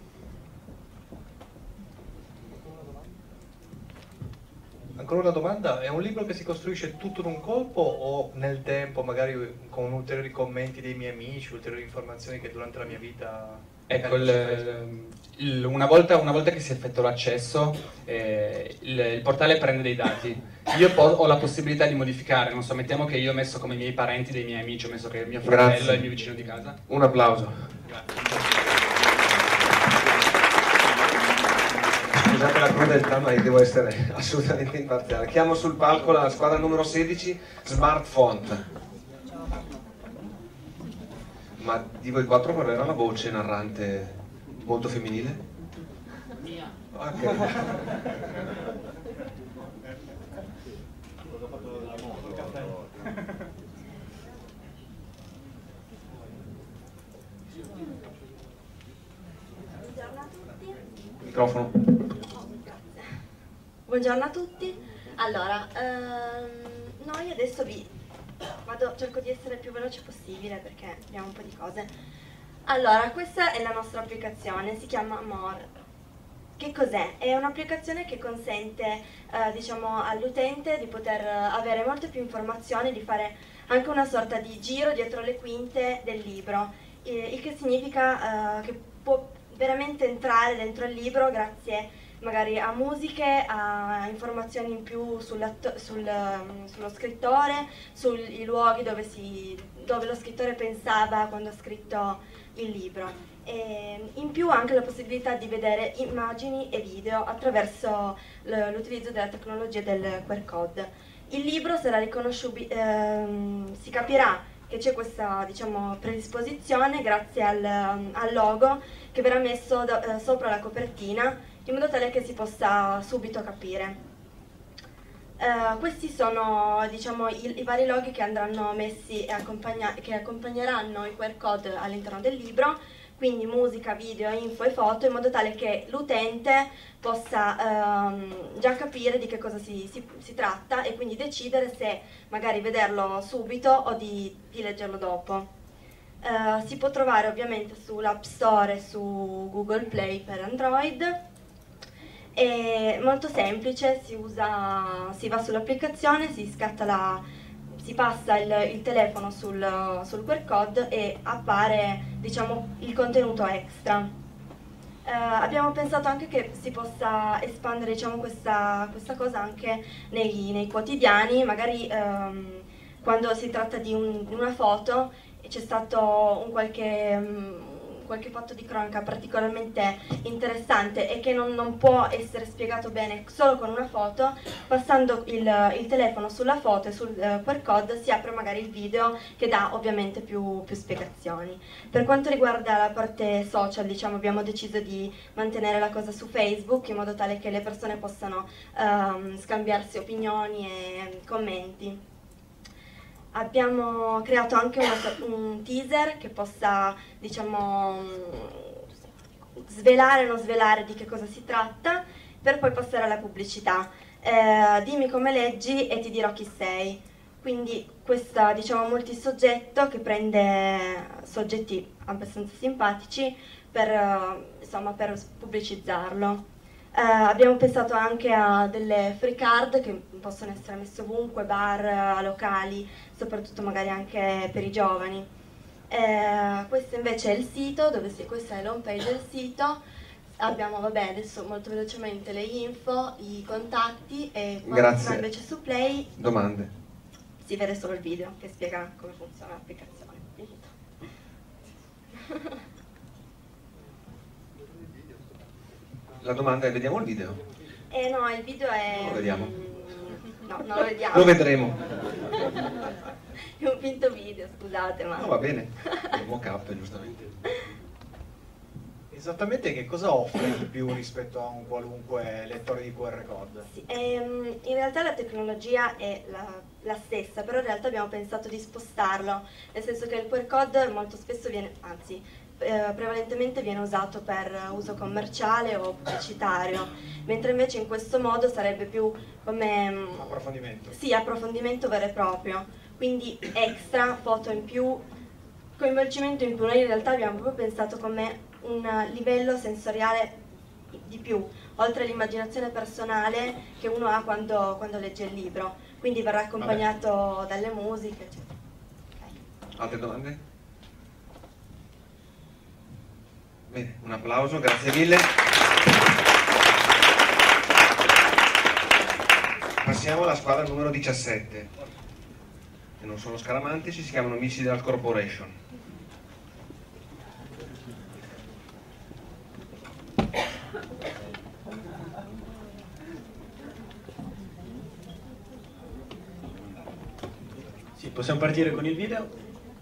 Ancora una domanda, è un libro che si costruisce tutto d'un colpo o nel tempo, magari con ulteriori commenti dei miei amici, ulteriori informazioni che durante la mia vita Ecco, il, il, una, volta, una volta che si effettua l'accesso, eh, il, il portale prende dei dati. Io po- ho la possibilità di modificare, non so, mettiamo che io ho messo come miei parenti dei miei amici, ho messo che mio fratello Grazie. è il mio vicino di casa. Un applauso. Scusate la crudeltà, ma io devo essere assolutamente imparziale. Chiamo sul palco la squadra numero sedici, Smart Font. Ma di voi quattro qual era la voce narrante molto femminile? Mia. Ok. Buongiorno a tutti. Microfono. Buongiorno a tutti. Allora, ehm, noi adesso vi vado, cerco di essere il più veloce possibile perché abbiamo un po' di cose. Allora, questa è la nostra applicazione, si chiama More. Che cos'è? È un'applicazione che consente eh, diciamo, all'utente di poter avere molte più informazioni, di fare anche una sorta di giro dietro le quinte del libro, eh, il che significa eh, che può veramente entrare dentro il libro grazie magari a musiche, a informazioni in più sul, sullo scrittore, sui luoghi dove, si, dove lo scrittore pensava quando ha scritto il libro. E in più anche la possibilità di vedere immagini e video attraverso l'utilizzo della tecnologia del Q R code. Il libro sarà riconosciubile, ehm, si capirà che c'è questa diciamo, predisposizione grazie al, al logo che verrà messo da, eh, sopra la copertina in modo tale che si possa subito capire. Uh, questi sono diciamo, i, i vari loghi che andranno messi e accompagna che accompagneranno il Q R code all'interno del libro, quindi musica, video, info e foto, in modo tale che l'utente possa um, già capire di che cosa si, si, si tratta e quindi decidere se magari vederlo subito o di, di leggerlo dopo. Uh, si può trovare ovviamente sull'App Store e su Google Play per Android. È molto semplice, si, usa, si va sull'applicazione, si scatta la, si passa il, il telefono sul, sul Q R code e appare diciamo, il contenuto extra. Eh, abbiamo pensato anche che si possa espandere diciamo, questa, questa cosa anche nei, nei quotidiani, magari ehm, quando si tratta di, un, di una foto e c'è stato un qualche... Um, qualche fatto di cronaca particolarmente interessante e che non, non può essere spiegato bene solo con una foto, passando il, il telefono sulla foto e sul uh, Q R code si apre magari il video che dà ovviamente più, più spiegazioni. Per quanto riguarda la parte social, diciamo, abbiamo deciso di mantenere la cosa su Facebook in modo tale che le persone possano um, scambiarsi opinioni e commenti. Abbiamo creato anche una, un teaser che possa, diciamo, svelare o non svelare di che cosa si tratta, per poi passare alla pubblicità. Eh, dimmi come leggi e ti dirò chi sei. Quindi questo, diciamo, multisoggetto che prende soggetti abbastanza simpatici per, insomma, per pubblicizzarlo. Uh, abbiamo pensato anche a delle free card che possono essere messe ovunque, bar, locali, soprattutto magari anche per i giovani. Uh, questo invece è il sito, dove si, questa è l'home page del sito. Abbiamo, vabbè, adesso molto velocemente le info, i contatti e quando si va invece su Play domande. Si vede solo il video che spiega come funziona l'applicazione. Finito. La domanda è: vediamo il video? Eh no, il video è... Non lo vediamo. No, non lo vediamo. Lo vedremo. È un finto video, scusate, ma... No, va bene. È un mock-up, giustamente. Esattamente che cosa offre di più rispetto a un qualunque lettore di Q R code? Sì, ehm, in realtà la tecnologia è la, la stessa, però in realtà abbiamo pensato di spostarlo, nel senso che il Q R code molto spesso viene, anzi, eh, prevalentemente viene usato per uso commerciale o pubblicitario, mentre invece in questo modo sarebbe più come... approfondimento. Sì, approfondimento vero e proprio, quindi extra, foto in più, coinvolgimento in più. Noi in realtà abbiamo proprio pensato come un livello sensoriale di più, oltre all'immaginazione personale che uno ha quando, quando legge il libro, quindi verrà accompagnato Vabbè. dalle musiche, eccetera. Okay. Altre domande? Bene, un applauso, grazie mille. Passiamo alla squadra numero diciassette, che non sono scaramantici, si chiamano Missile Corporation. Sì, possiamo partire con il video.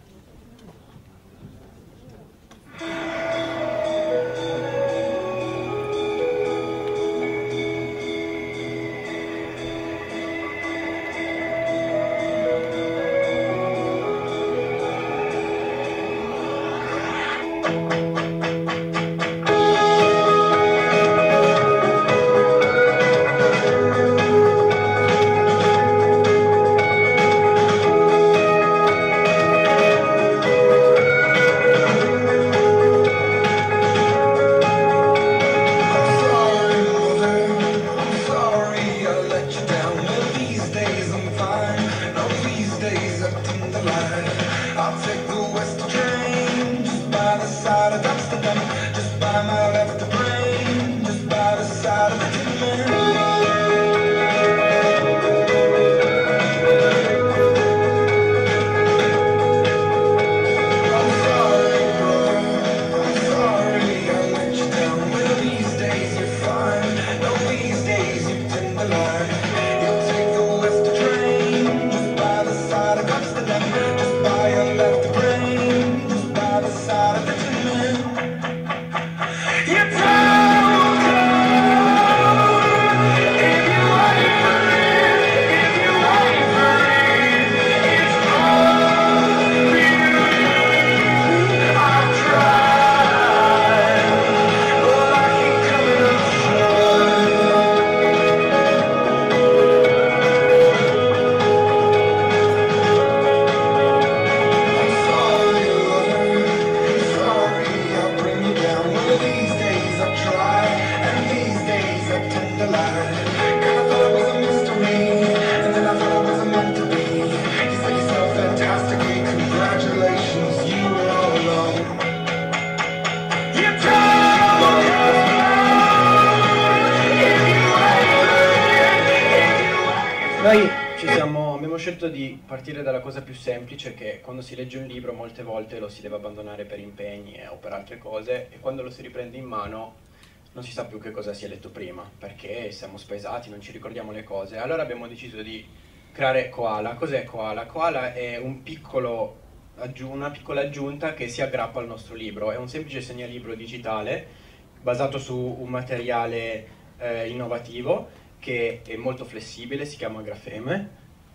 Noi ci siamo, abbiamo scelto di partire dalla cosa più semplice, che quando si legge un libro molte volte lo si deve abbandonare per impegni o per altre cose, e quando lo si riprende in mano non si sa più che cosa si è letto prima, perché siamo spaesati, non ci ricordiamo le cose. Allora abbiamo deciso di creare Koala. Cos'è Koala? Koala è un piccolo, una piccola aggiunta che si aggrappa al nostro libro. È un semplice segnalibro digitale basato su un materiale eh, innovativo che è molto flessibile, si chiama Grafeme,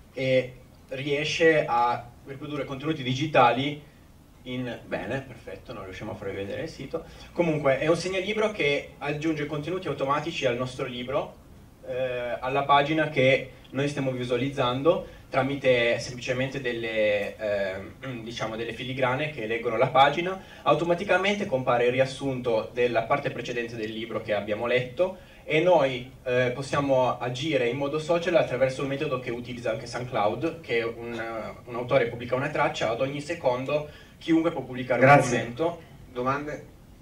e riesce a riprodurre contenuti digitali in... bene, perfetto, non riusciamo a farvi vedere il sito. Comunque è un segnalibro che aggiunge contenuti automatici al nostro libro, eh, alla pagina che noi stiamo visualizzando, tramite semplicemente delle, eh, diciamo delle filigrane che leggono la pagina. Automaticamente compare il riassunto della parte precedente del libro che abbiamo letto, e noi eh, possiamo agire in modo social attraverso un metodo che utilizza anche SoundCloud, che un, un autore pubblica una traccia, ad ogni secondo chiunque può pubblicare Grazie. un commento. Domande?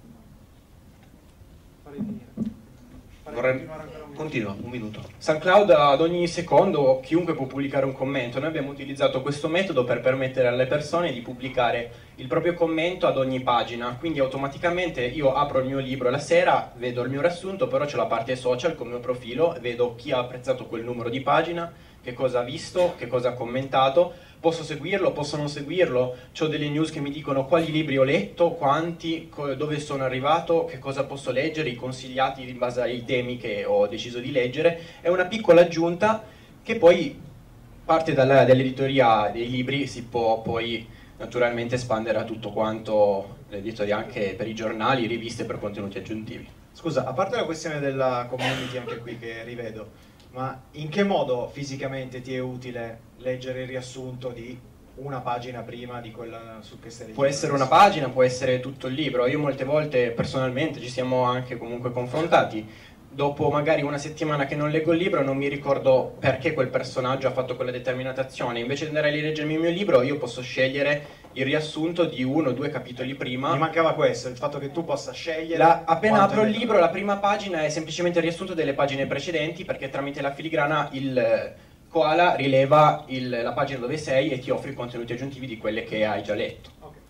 Vorrei... Continua, un minuto. SoundCloud ad ogni secondo chiunque può pubblicare un commento. Noi abbiamo utilizzato questo metodo per permettere alle persone di pubblicare il proprio commento ad ogni pagina, quindi automaticamente io apro il mio libro la sera, vedo il mio riassunto, però c'è la parte social con il mio profilo, vedo chi ha apprezzato quel numero di pagina, che cosa ha visto, che cosa ha commentato, posso seguirlo, posso non seguirlo, ho delle news che mi dicono quali libri ho letto, quanti, dove sono arrivato, che cosa posso leggere, i consigliati in base ai temi che ho deciso di leggere. È una piccola aggiunta che poi parte dall'editoria dei libri, si può poi naturalmente espandere a tutto quanto, l'editoria anche per i giornali, riviste per contenuti aggiuntivi. Scusa, a parte la questione della community anche qui che rivedo, ma in che modo fisicamente ti è utile leggere il riassunto di una pagina prima di quella su che stai leggendo? Può essere una pagina, può essere tutto il libro. Io molte volte personalmente ci siamo anche comunque confrontati. Dopo magari una settimana che non leggo il libro non mi ricordo perché quel personaggio ha fatto quella determinata azione. Invece di andare a rileggermi il mio libro io posso scegliere il riassunto di uno o due capitoli prima. Mi mancava questo, il fatto che tu possa scegliere. La, appena apro il libro, la prima pagina è semplicemente il riassunto delle pagine precedenti, perché tramite la filigrana il Koala rileva il, la pagina dove sei e ti offre i contenuti aggiuntivi di quelle che hai già letto.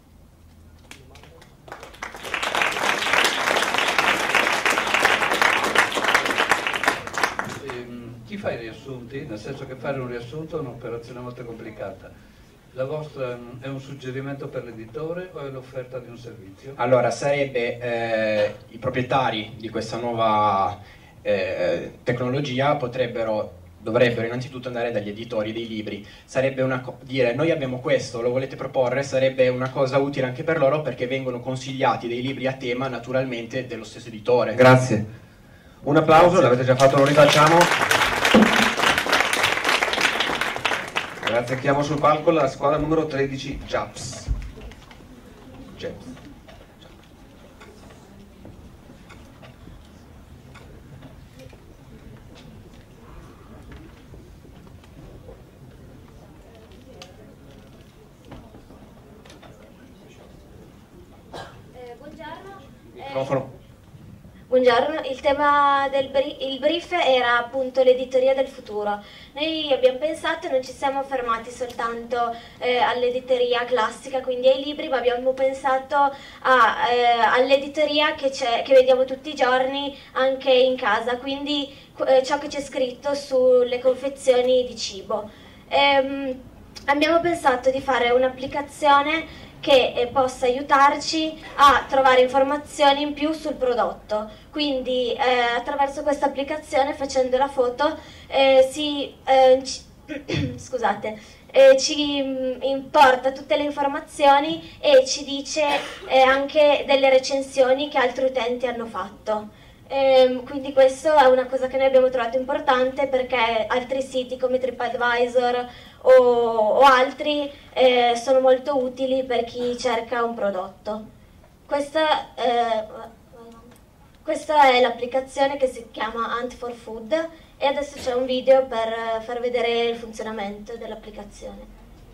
Chi fa i riassunti? Nel senso che fare un riassunto è un'operazione molto complicata. La vostra è un suggerimento per l'editore o è l'offerta di un servizio? Allora, sarebbe eh, i proprietari di questa nuova eh, tecnologia potrebbero, dovrebbero innanzitutto andare dagli editori dei libri. Sarebbe una co- dire noi abbiamo questo, lo volete proporre? Sarebbe una cosa utile anche per loro, perché vengono consigliati dei libri a tema naturalmente dello stesso editore. Grazie. Un applauso, l'avete già fatto, lo rifacciamo. Grazie, chiamo sul palco la squadra numero tredici, Japs. Japs. Eh, buongiorno. Microfono. Buongiorno, il tema del brief, il brief era appunto l'editoria del futuro. Noi abbiamo pensato, non ci siamo fermati soltanto eh, all'editoria classica, quindi ai libri, ma abbiamo pensato a, eh, all'editoria che, c'è, che vediamo tutti i giorni anche in casa, quindi eh, ciò che c'è scritto sulle confezioni di cibo. Ehm, abbiamo pensato di fare un'applicazione che eh, possa aiutarci a trovare informazioni in più sul prodotto. Quindi eh, attraverso questa applicazione, facendo la foto, eh, si, eh, ci, scusate, eh, ci mh, importa tutte le informazioni e ci dice eh, anche delle recensioni che altri utenti hanno fatto. Eh, quindi questo è una cosa che noi abbiamo trovato importante, perché altri siti come TripAdvisor o, o altri eh, sono molto utili per chi cerca un prodotto. Questa, eh, questa è l'applicazione che si chiama Hunt for Food e adesso c'è un video per far vedere il funzionamento dell'applicazione.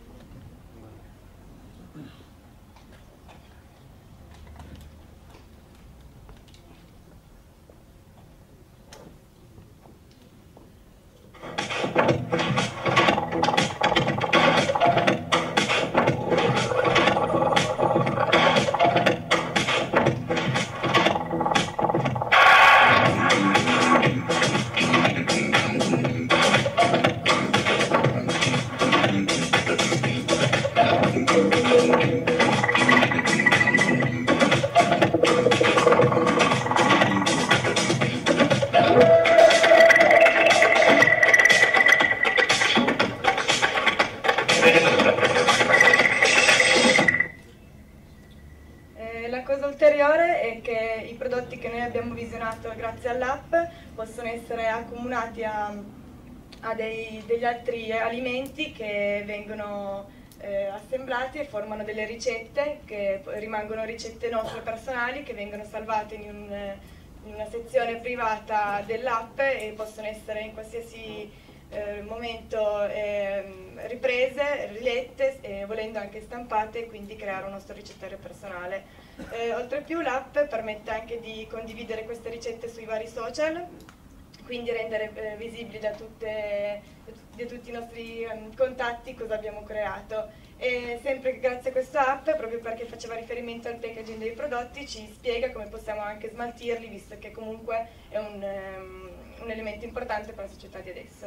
Grazie all'app possono essere accomunati a, a dei, degli altri alimenti che vengono eh, assemblati e formano delle ricette che rimangono ricette nostre personali, che vengono salvate in, un, in una sezione privata dell'app e possono essere in qualsiasi eh, momento eh, riprese, rilette e volendo anche stampate, e quindi creare un nostro ricettario personale. Eh, oltre più l'app permette anche di condividere queste ricette sui vari social, quindi rendere eh, visibili da, tutte, da tutti i nostri um, contatti cosa abbiamo creato. E sempre grazie a questa app, proprio perché faceva riferimento al packaging dei prodotti, ci spiega come possiamo anche smaltirli, visto che comunque è un, um, un elemento importante per la società di adesso.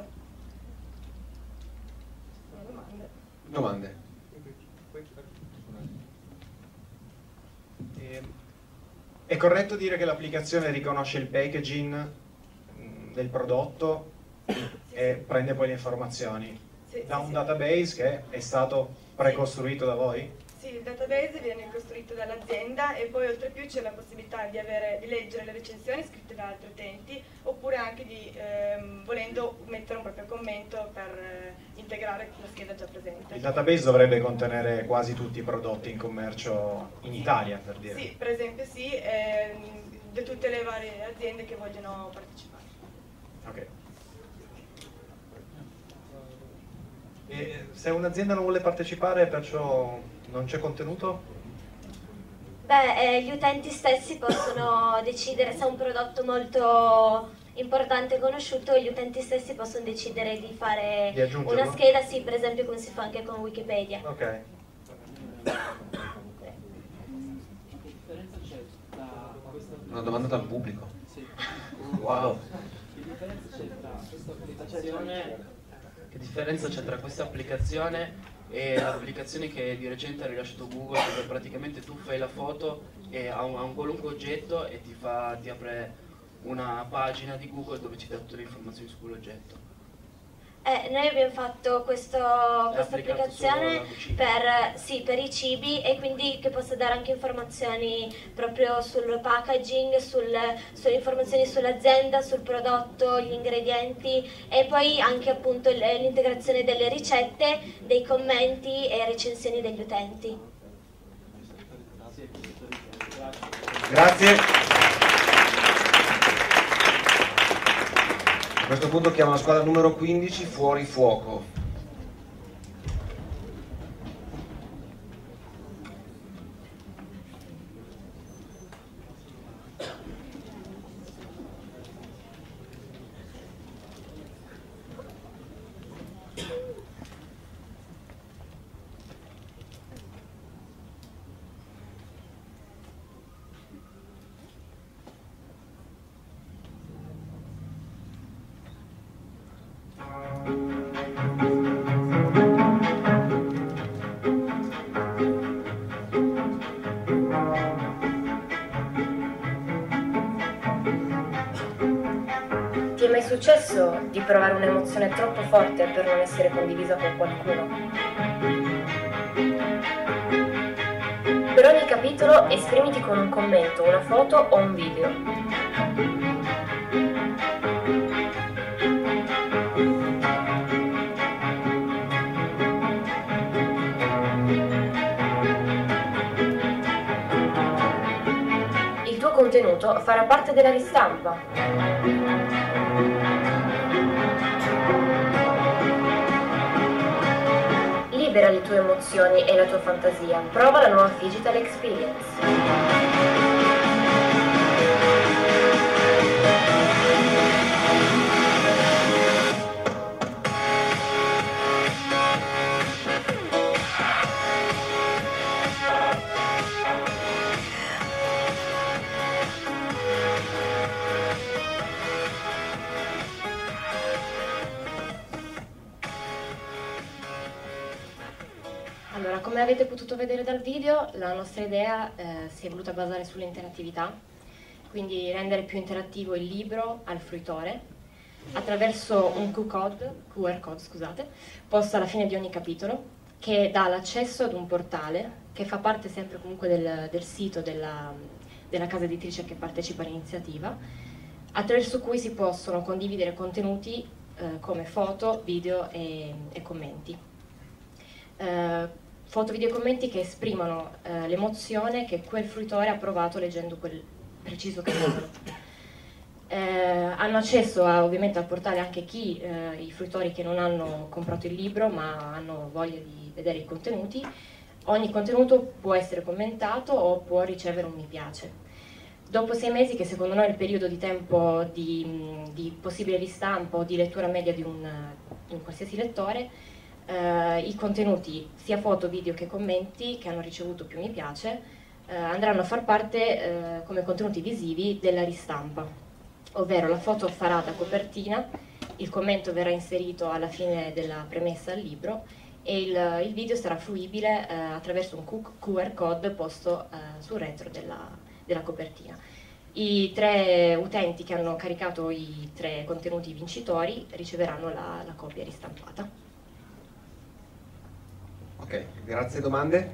Domande? Domande? È corretto dire che l'applicazione riconosce il packaging del prodotto e prende poi le informazioni da un database che è stato precostruito da voi? Sì, il database viene costruito dall'azienda e poi oltre più c'è la possibilità di, avere, di leggere le recensioni scritte da altri utenti, oppure anche di, ehm, volendo, mettere un proprio commento per eh, integrare la scheda già presente. Il database dovrebbe contenere quasi tutti i prodotti in commercio in Italia, per dire. Sì, per esempio sì, ehm, di tutte le varie aziende che vogliono partecipare. Ok. E se un'azienda non vuole partecipare, perciò Non c'è contenuto? Beh, eh, gli utenti stessi possono decidere se è un prodotto molto importante e conosciuto, gli utenti stessi possono decidere di fare Di aggiungerlo? una scheda, sì, per esempio come si fa anche con Wikipedia. Ok. Una domanda dal pubblico. Wow. Che differenza c'è tra questa applicazione e l'applicazione che di recente ha rilasciato Google, dove praticamente tu fai la foto e a un, a un qualunque oggetto e ti, fa, ti apre una pagina di Google dove ci dà tutte le informazioni su quell'oggetto? Eh, noi abbiamo fatto questo, questa applicazione per, sì, per i cibi, e quindi che possa dare anche informazioni proprio sul packaging, sul, sulle informazioni sull'azienda, sul prodotto, gli ingredienti, e poi anche appunto l'integrazione delle ricette, dei commenti e recensioni degli utenti. Grazie. A questo punto chiamo la squadra numero quindici, Fuori Fuoco. Ti è mai successo di provare un'emozione troppo forte per non essere condivisa con qualcuno? Per ogni capitolo esprimiti con un commento, una foto o un video. Il tuo contenuto farà parte della ristampa. Libera le tue emozioni e la tua fantasia. Prova la nuova Phygital Experience. Allora, come avete potuto vedere dal video, la nostra idea eh, si è voluta basare sull'interattività, quindi rendere più interattivo il libro al fruitore attraverso un Q R code, scusate, posto alla fine di ogni capitolo, che dà l'accesso ad un portale che fa parte sempre comunque del, del sito della, della casa editrice che partecipa all'iniziativa, attraverso cui si possono condividere contenuti eh, come foto, video e, e commenti. Eh, foto, video e commenti che esprimono eh, l'emozione che quel fruitore ha provato leggendo quel preciso capitolo. Eh, hanno accesso a, ovviamente al portale anche chi, eh, i fruitori che non hanno comprato il libro ma hanno voglia di vedere i contenuti. Ogni contenuto può essere commentato o può ricevere un mi piace. Dopo sei mesi, che secondo noi è il periodo di tempo di, di possibile ristampa o di lettura media di un, di un qualsiasi lettore, Uh, i contenuti, sia foto, video che commenti, che hanno ricevuto più mi piace, uh, andranno a far parte uh, come contenuti visivi della ristampa, ovvero la foto farà da copertina, il commento verrà inserito alla fine della premessa al libro e il, il video sarà fruibile uh, attraverso un Q R code posto uh, sul retro della, della copertina. I tre utenti che hanno caricato i tre contenuti vincitori riceveranno la, la copia ristampata. Ok, grazie. Domande?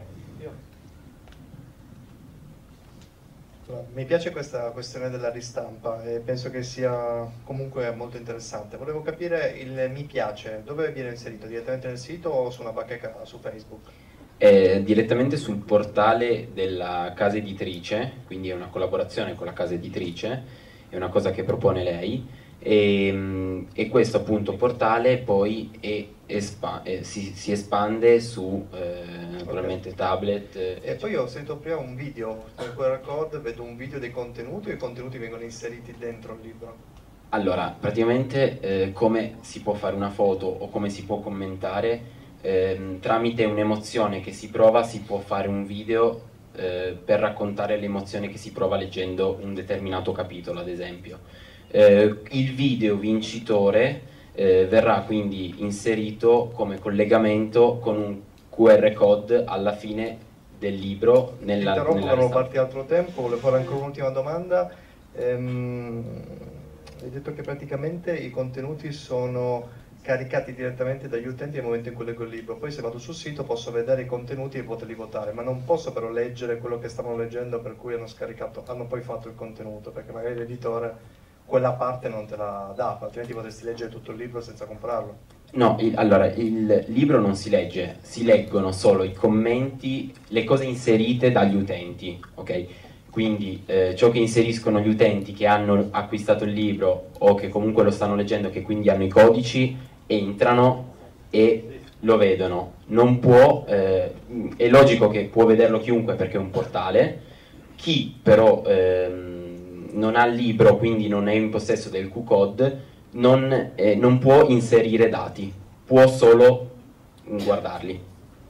Mi piace questa questione della ristampa e penso che sia comunque molto interessante. Volevo capire il mi piace, dove viene inserito? Direttamente nel sito o su una bacheca su Facebook? È direttamente sul portale della casa editrice, quindi è una collaborazione con la casa editrice, è una cosa che propone lei. E, e questo appunto portale poi è espa eh, si, si espande su eh, naturalmente okay. tablet. Eh, e poi ho sentito prima un video, nel Q R code vedo un video dei contenuti e i contenuti vengono inseriti dentro il libro. Allora, praticamente eh, come si può fare una foto o come si può commentare, eh, tramite un'emozione che si prova si può fare un video eh, per raccontare l'emozione che si prova leggendo un determinato capitolo, ad esempio. Eh, il video vincitore eh, verrà quindi inserito come collegamento con un Q R code alla fine del libro. Nella, Interrompo, nella non parti altro tempo, volevo fare ancora un'ultima domanda. Ehm, hai detto che praticamente i contenuti sono caricati direttamente dagli utenti nel momento in cui leggo il libro, poi se vado sul sito posso vedere i contenuti e poterli votare, ma non posso però leggere quello che stavano leggendo per cui hanno scaricato, hanno poi fatto il contenuto, perché magari l'editore quella parte non te la dà, altrimenti potresti leggere tutto il libro senza comprarlo. No, il, allora il libro non si legge, si leggono solo i commenti, le cose inserite dagli utenti, ok? Quindi eh, ciò che inseriscono gli utenti che hanno acquistato il libro o che comunque lo stanno leggendo, che quindi hanno i codici, entrano e lo vedono. Non può, eh, è logico che può vederlo chiunque perché è un portale. Chi però ehm, non ha il libro, quindi non è in possesso del Q-code, non, eh, non può inserire dati, può solo guardarli.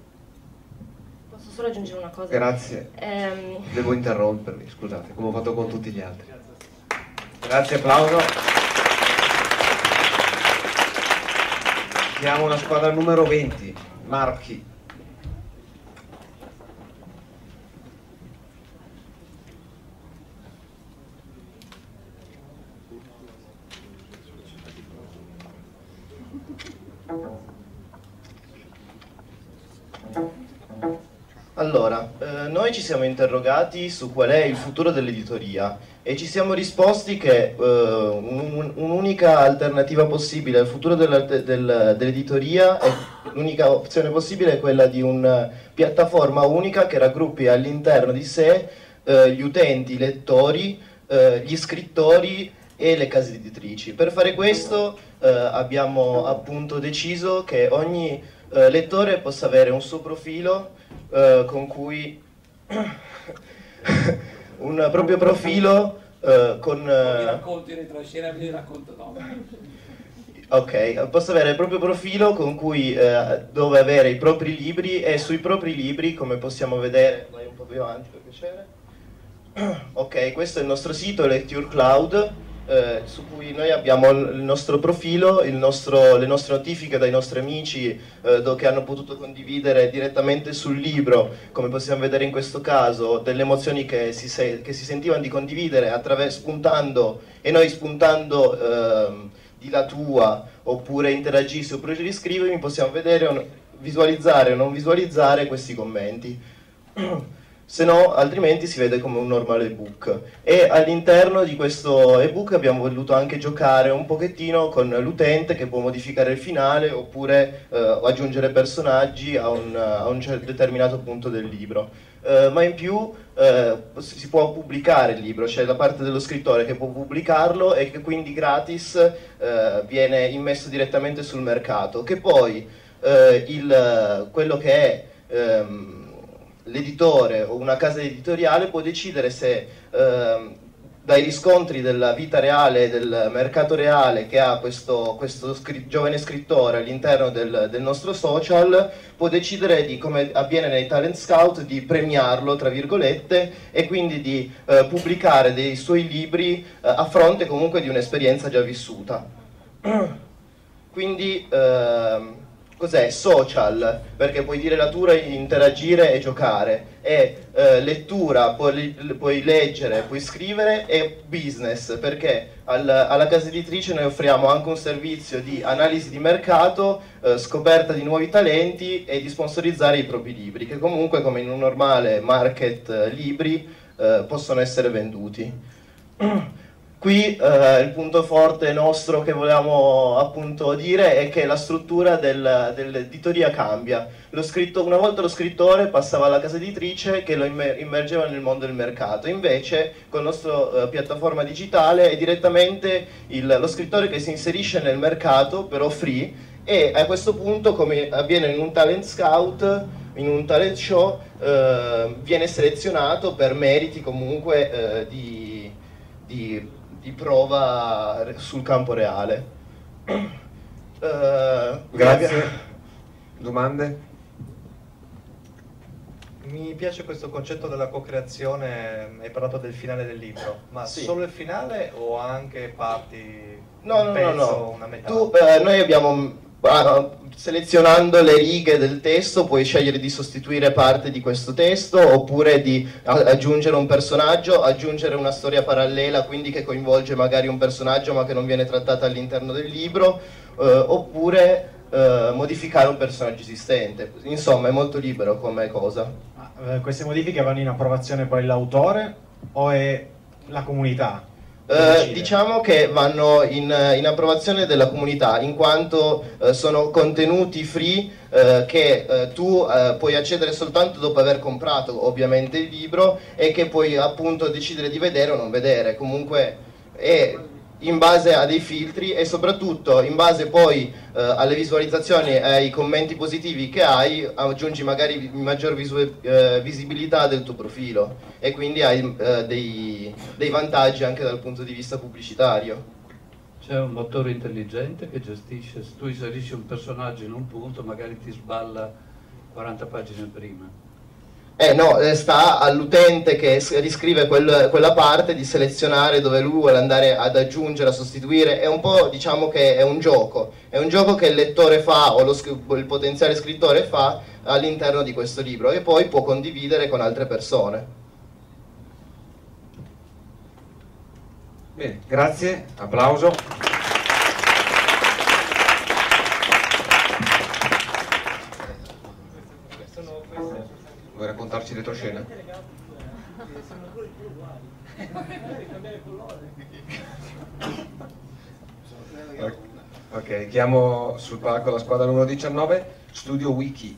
Solo aggiungere una cosa. Grazie. Ehm... Devo interrompermi, scusate, come ho fatto con tutti gli altri. Grazie, applauso. Siamo la squadra numero venti, Marchi. Allora, eh, noi ci siamo interrogati su qual è il futuro dell'editoria e ci siamo risposti che eh, un, un'unica alternativa possibile al futuro del, del, dell'editoria, l'unica opzione possibile è quella di una piattaforma unica che raggruppi all'interno di sé eh, gli utenti, i lettori, eh, gli scrittori e le case editrici. Per fare questo eh, abbiamo appunto deciso che ogni eh, lettore possa avere un suo profilo Uh, con cui un proprio profilo uh, con uh, mi racconti retroscena, mi racconto dopo. Ok, posso avere il proprio profilo con cui uh, dove avere i propri libri e sui propri libri, come possiamo vedere, vai un po' più avanti per piacere. Ok, questo è il nostro sito Lecture Cloud, eh, su cui noi abbiamo il nostro profilo, il nostro, le nostre notifiche dai nostri amici eh, che hanno potuto condividere direttamente sul libro, come possiamo vedere in questo caso, delle emozioni che si, se, che si sentivano di condividere attraverso, spuntando, e noi spuntando eh, di la tua, oppure interagissi, oppure riscrivimi, possiamo vedere, visualizzare o non visualizzare questi commenti. Se no, altrimenti si vede come un normale ebook. E all'interno di questo ebook abbiamo voluto anche giocare un pochettino con l'utente che può modificare il finale oppure eh, aggiungere personaggi a un, a un determinato punto del libro. Eh, ma in più eh, si può pubblicare il libro, c'è la parte dello scrittore che può pubblicarlo e che quindi gratis eh, viene immesso direttamente sul mercato. Che poi eh, il, quello che è... Ehm, l'editore o una casa editoriale può decidere se eh, dai riscontri della vita reale, del mercato reale che ha questo, questo scri- giovane scrittore all'interno del, del nostro social, può decidere di, come avviene nei talent scout, di premiarlo tra virgolette e quindi di eh, pubblicare dei suoi libri eh, a fronte comunque di un'esperienza già vissuta. Quindi eh, cos'è? Social, perché puoi dire la tua, interagire e giocare, e eh, lettura, puoi, puoi leggere, puoi scrivere, e business, perché al, alla casa editrice noi offriamo anche un servizio di analisi di mercato, eh, scoperta di nuovi talenti e di sponsorizzare i propri libri, che comunque come in un normale market eh, libri eh, possono essere venduti. Qui eh, il punto forte nostro che volevamo appunto dire è che la struttura del, dell'editoria cambia. Lo scritto, una volta lo scrittore passava alla casa editrice che lo immergeva nel mondo del mercato, invece con la nostra eh, piattaforma digitale è direttamente il, lo scrittore che si inserisce nel mercato, però free, e a questo punto, come avviene in un talent scout, in un talent show, eh, viene selezionato per meriti comunque eh, di, di, di prova sul campo reale. Eh, Grazie. Domande? Mi piace questo concetto della co-creazione, hai parlato del finale del libro, ma Sì. solo il finale o anche parti, No, un no, pezzo, no, no. una metà? Tu, eh, noi abbiamo, ah, selezionando le righe del testo, puoi scegliere di sostituire parte di questo testo oppure di a- aggiungere un personaggio, aggiungere una storia parallela, quindi che coinvolge magari un personaggio ma che non viene trattata all'interno del libro, eh, oppure eh, modificare un personaggio esistente. Insomma, è molto libero come cosa. Eh, queste modifiche vanno in approvazione poi l'autore o è la comunità? Eh, diciamo che vanno in, in approvazione della comunità, in quanto eh, sono contenuti free eh, che eh, tu eh, puoi accedere soltanto dopo aver comprato ovviamente il libro e che puoi appunto decidere di vedere o non vedere. Comunque è in base a dei filtri e soprattutto in base poi eh, alle visualizzazioni e ai commenti positivi che hai, aggiungi magari maggior visu- eh, visibilità del tuo profilo e quindi hai eh, dei, dei vantaggi anche dal punto di vista pubblicitario. C'è un motore intelligente che gestisce, se tu inserisci un personaggio in un punto magari ti sballa quaranta pagine prima. Eh no, eh, sta all'utente che s- riscrive quel- quella parte di selezionare dove lui vuole andare ad aggiungere, a sostituire. È un po', diciamo che è un gioco, è un gioco che il lettore fa o lo sc- il potenziale scrittore fa all'interno di questo libro e poi può condividere con altre persone. Bene, grazie, applauso. Vuoi raccontarci retroscena? Ok, chiamo sul palco la squadra numero diciannove, Studio Wiki.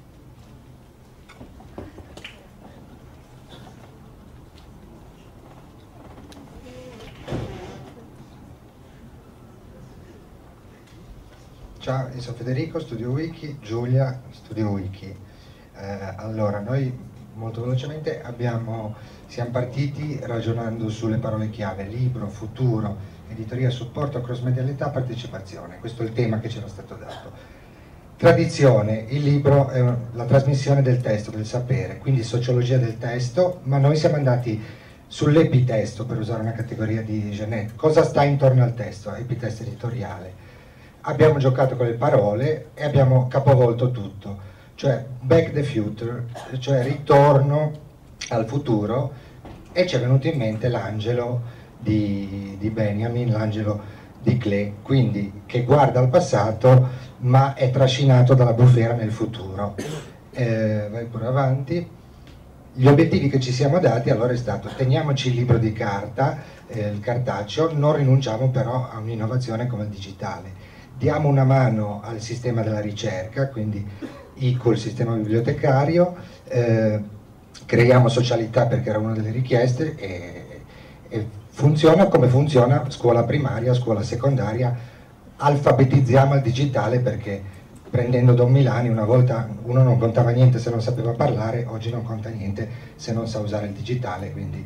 Ciao, io sono Federico, Studio Wiki, Giulia, Studio Wiki. Eh, allora, noi molto velocemente abbiamo, siamo partiti ragionando sulle parole chiave: libro, futuro, editoria, supporto, cross-medialità, partecipazione. Questo è il tema che ci era stato dato. Tradizione, il libro è la trasmissione del testo, del sapere, quindi sociologia del testo, ma noi siamo andati sull'epitesto, per usare una categoria di Genet. Cosa sta intorno al testo? Epitesto editoriale. Abbiamo giocato con le parole e abbiamo capovolto tutto, cioè back the future, cioè ritorno al futuro, e ci è venuto in mente l'angelo di, di Benjamin, l'angelo di Klee, quindi che guarda al passato ma è trascinato dalla bufera nel futuro. Eh, vai pure avanti. Gli obiettivi che ci siamo dati allora è stato: teniamoci il libro di carta, eh, il cartaceo, non rinunciamo però a un'innovazione come il digitale. Diamo una mano al sistema della ricerca, quindi I C U, il sistema bibliotecario, eh, creiamo socialità perché era una delle richieste e, e funziona come funziona scuola primaria, scuola secondaria, alfabetizziamo al digitale perché prendendo Don Milani una volta uno non contava niente se non sapeva parlare, oggi non conta niente se non sa usare il digitale, quindi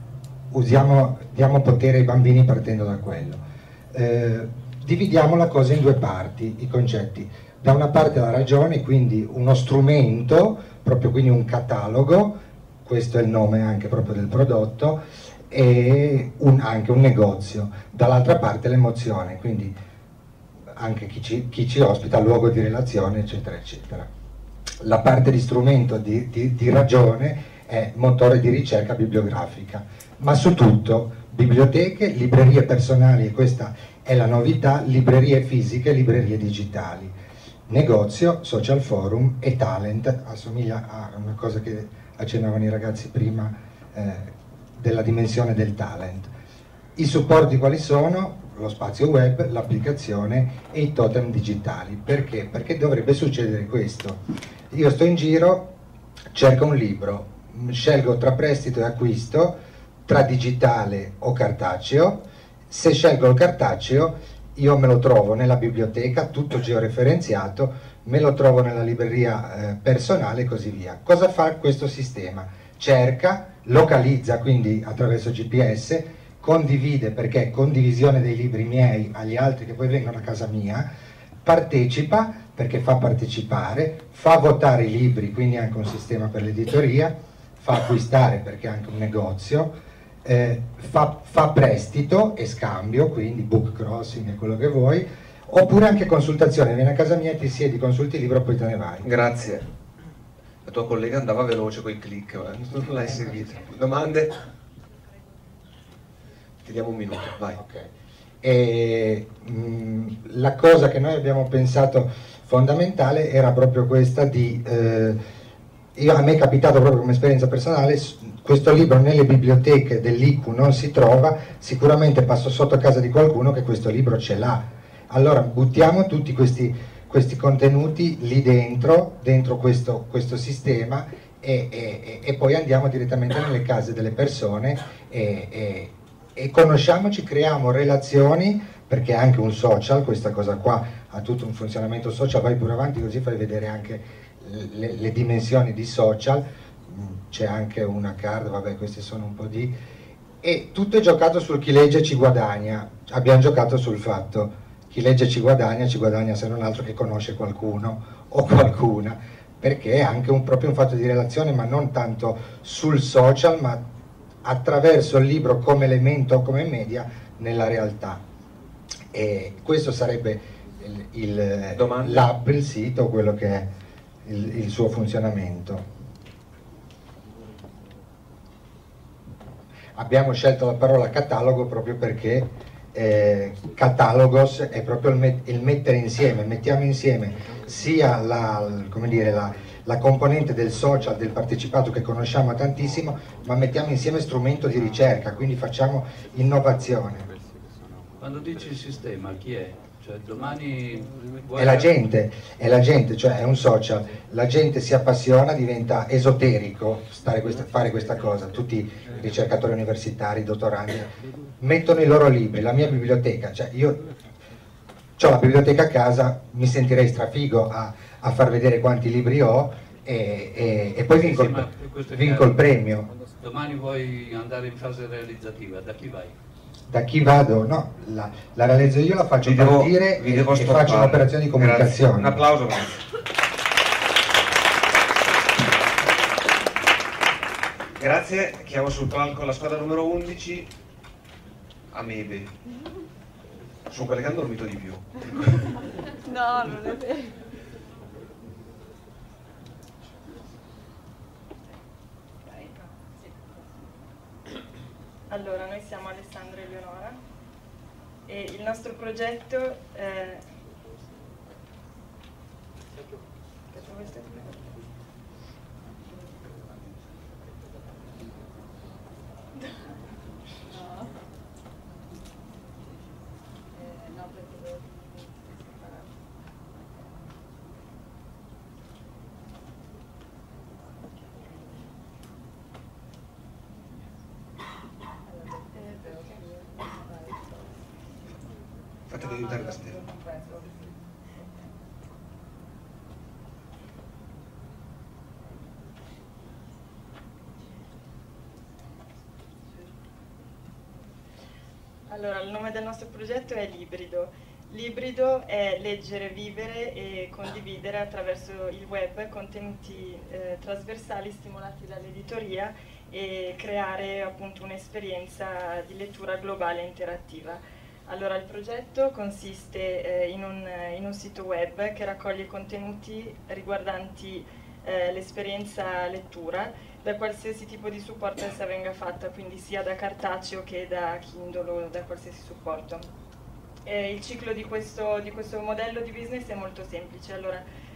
usiamo, diamo potere ai bambini partendo da quello. Eh, Dividiamo la cosa in due parti, i concetti. Da una parte la ragione, quindi uno strumento, proprio quindi un catalogo, questo è il nome anche proprio del prodotto, e un, anche un negozio. Dall'altra parte l'emozione, quindi anche chi ci, chi ci ospita, luogo di relazione, eccetera, eccetera. La parte di strumento di, di, di ragione è motore di ricerca bibliografica, ma su tutto, biblioteche, librerie personali, e questa è la novità, librerie fisiche, librerie digitali, negozio, social forum e talent. Assomiglia a una cosa che accennavano i ragazzi prima, eh, della dimensione del talent. I supporti quali sono? Lo spazio web, l'applicazione e i totem digitali. Perché? Perché dovrebbe succedere questo. Io sto in giro, cerco un libro, scelgo tra prestito e acquisto, tra digitale o cartaceo. Se scelgo il cartaceo, io me lo trovo nella biblioteca, tutto georeferenziato, me lo trovo nella libreria eh, personale e così via. Cosa fa questo sistema? Cerca, localizza, quindi attraverso G P S, condivide, perché condivisione dei libri miei agli altri che poi vengono a casa mia, partecipa, perché fa partecipare, fa votare i libri, quindi anche un sistema per l'editoria, fa acquistare perché è anche un negozio, eh, fa, fa prestito e scambio, quindi book crossing e quello che vuoi, oppure anche consultazione, vieni a casa mia, ti siedi, consulti il libro, poi te ne vai. Grazie. La tua collega andava veloce con i click, ma non l'hai seguita. Domande? Ti diamo un minuto, vai. Okay. E, mh, la cosa che noi abbiamo pensato fondamentale era proprio questa di... Eh, io, a me è capitato proprio come esperienza personale, questo libro nelle biblioteche dell'I C U non si trova, sicuramente passo sotto a casa di qualcuno che questo libro ce l'ha. Allora buttiamo tutti questi, questi contenuti lì dentro, dentro questo, questo sistema e, e, e poi andiamo direttamente nelle case delle persone e, e, e conosciamoci, creiamo relazioni, perché anche un social, questa cosa qua ha tutto un funzionamento social, vai pure avanti così fai vedere anche le, le dimensioni di social, c'è anche una card, vabbè questi sono un po' di... e tutto è giocato sul chi legge ci guadagna, abbiamo giocato sul fatto chi legge ci guadagna, ci guadagna se non altro che conosce qualcuno o qualcuna, perché è anche un, proprio un fatto di relazione, ma non tanto sul social, ma attraverso il libro come elemento, come media nella realtà. E questo sarebbe l'app, il, il sito, quello che è il, il suo funzionamento. Abbiamo scelto la parola catalogo proprio perché eh, catalogos è proprio il, met il mettere insieme, mettiamo insieme sia la, come dire, la, la componente del social, del partecipato che conosciamo tantissimo, ma mettiamo insieme strumento di ricerca, quindi facciamo innovazione. Quando dici il sistema, chi è? Cioè, domani è la gente, è la gente, cioè è un social, la gente si appassiona, diventa esoterico stare questa, fare questa cosa, tutti i ricercatori universitari, dottorandi, mettono i loro libri, la mia biblioteca, cioè io ho la biblioteca a casa, mi sentirei strafigo a, a far vedere quanti libri ho e, e, e poi vinco, sì, sì, vinco il premio. Domani vuoi andare in fase realizzativa, da chi vai? Da chi vado? No, la, la realizzo io, la faccio vi partire devo, vi devo e, e faccio un'operazione di comunicazione. Grazie. Un applauso. Grazie, chiamo sul palco la squadra numero undici, Amebe. Sono quelle che hanno dormito di più. No, non è vero. Allora, noi siamo Alessandro e Eleonora e il nostro progetto è... Fatevi aiutare da Stefano. Allora, il nome del nostro progetto è Librido. Librido è leggere, vivere e condividere attraverso il web contenuti eh, trasversali stimolati dall'editoria e creare appunto un'esperienza di lettura globale e interattiva. Allora, il progetto consiste eh, in, un, in un sito web che raccoglie contenuti riguardanti eh, l'esperienza lettura da qualsiasi tipo di supporto essa venga fatta, quindi sia da cartaceo che da Kindle o da qualsiasi supporto. Eh, il ciclo di questo, di questo modello di business è molto semplice. Allora,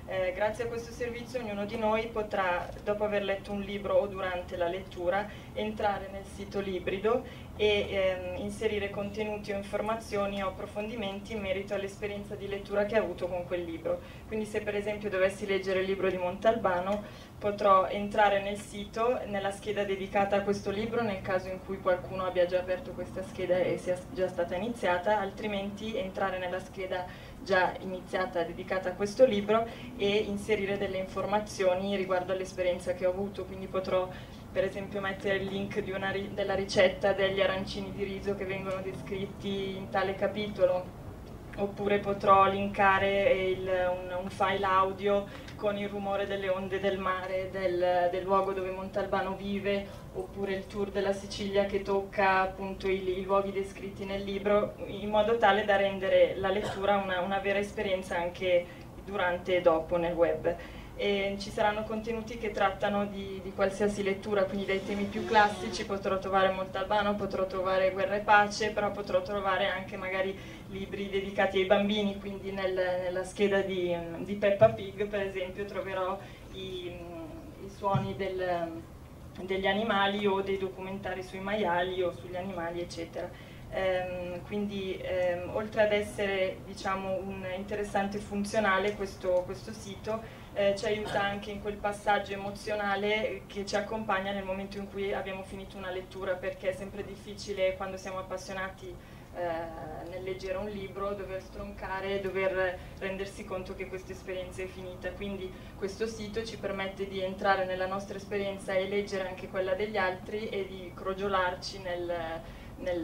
Eh, grazie a questo servizio ognuno di noi potrà, dopo aver letto un libro o durante la lettura, entrare nel sito Librido e ehm, inserire contenuti o informazioni o approfondimenti in merito all'esperienza di lettura che ha avuto con quel libro. Quindi se per esempio dovessi leggere il libro di Montalbano, potrò entrare nel sito, nella scheda dedicata a questo libro, nel caso in cui qualcuno abbia già aperto questa scheda e sia già stata iniziata, altrimenti entrare nella scheda già iniziata dedicata a questo libro e inserire delle informazioni riguardo all'esperienza che ho avuto. Quindi potrò per esempio mettere il link di una ri- della ricetta degli arancini di riso che vengono descritti in tale capitolo, oppure potrò linkare il, un, un file audio con il rumore delle onde del mare del, del luogo dove Montalbano vive, oppure il tour della Sicilia che tocca appunto i, i luoghi descritti nel libro, in modo tale da rendere la lettura una, una vera esperienza anche durante e dopo nel web. E ci saranno contenuti che trattano di, di qualsiasi lettura, quindi dai temi più classici potrò trovare Montalbano, potrò trovare Guerra e Pace, però potrò trovare anche magari libri dedicati ai bambini, quindi nel, nella scheda di, di Peppa Pig per esempio troverò i, i suoni del, degli animali o dei documentari sui maiali o sugli animali eccetera. Um, quindi um, oltre ad essere diciamo un interessante e funzionale questo, questo sito eh, ci aiuta anche in quel passaggio emozionale che ci accompagna nel momento in cui abbiamo finito una lettura, perché è sempre difficile quando siamo appassionati eh, nel leggere un libro dover stroncare, dover rendersi conto che questa esperienza è finita. Quindi questo sito ci permette di entrare nella nostra esperienza e leggere anche quella degli altri e di crogiolarci nel Nel,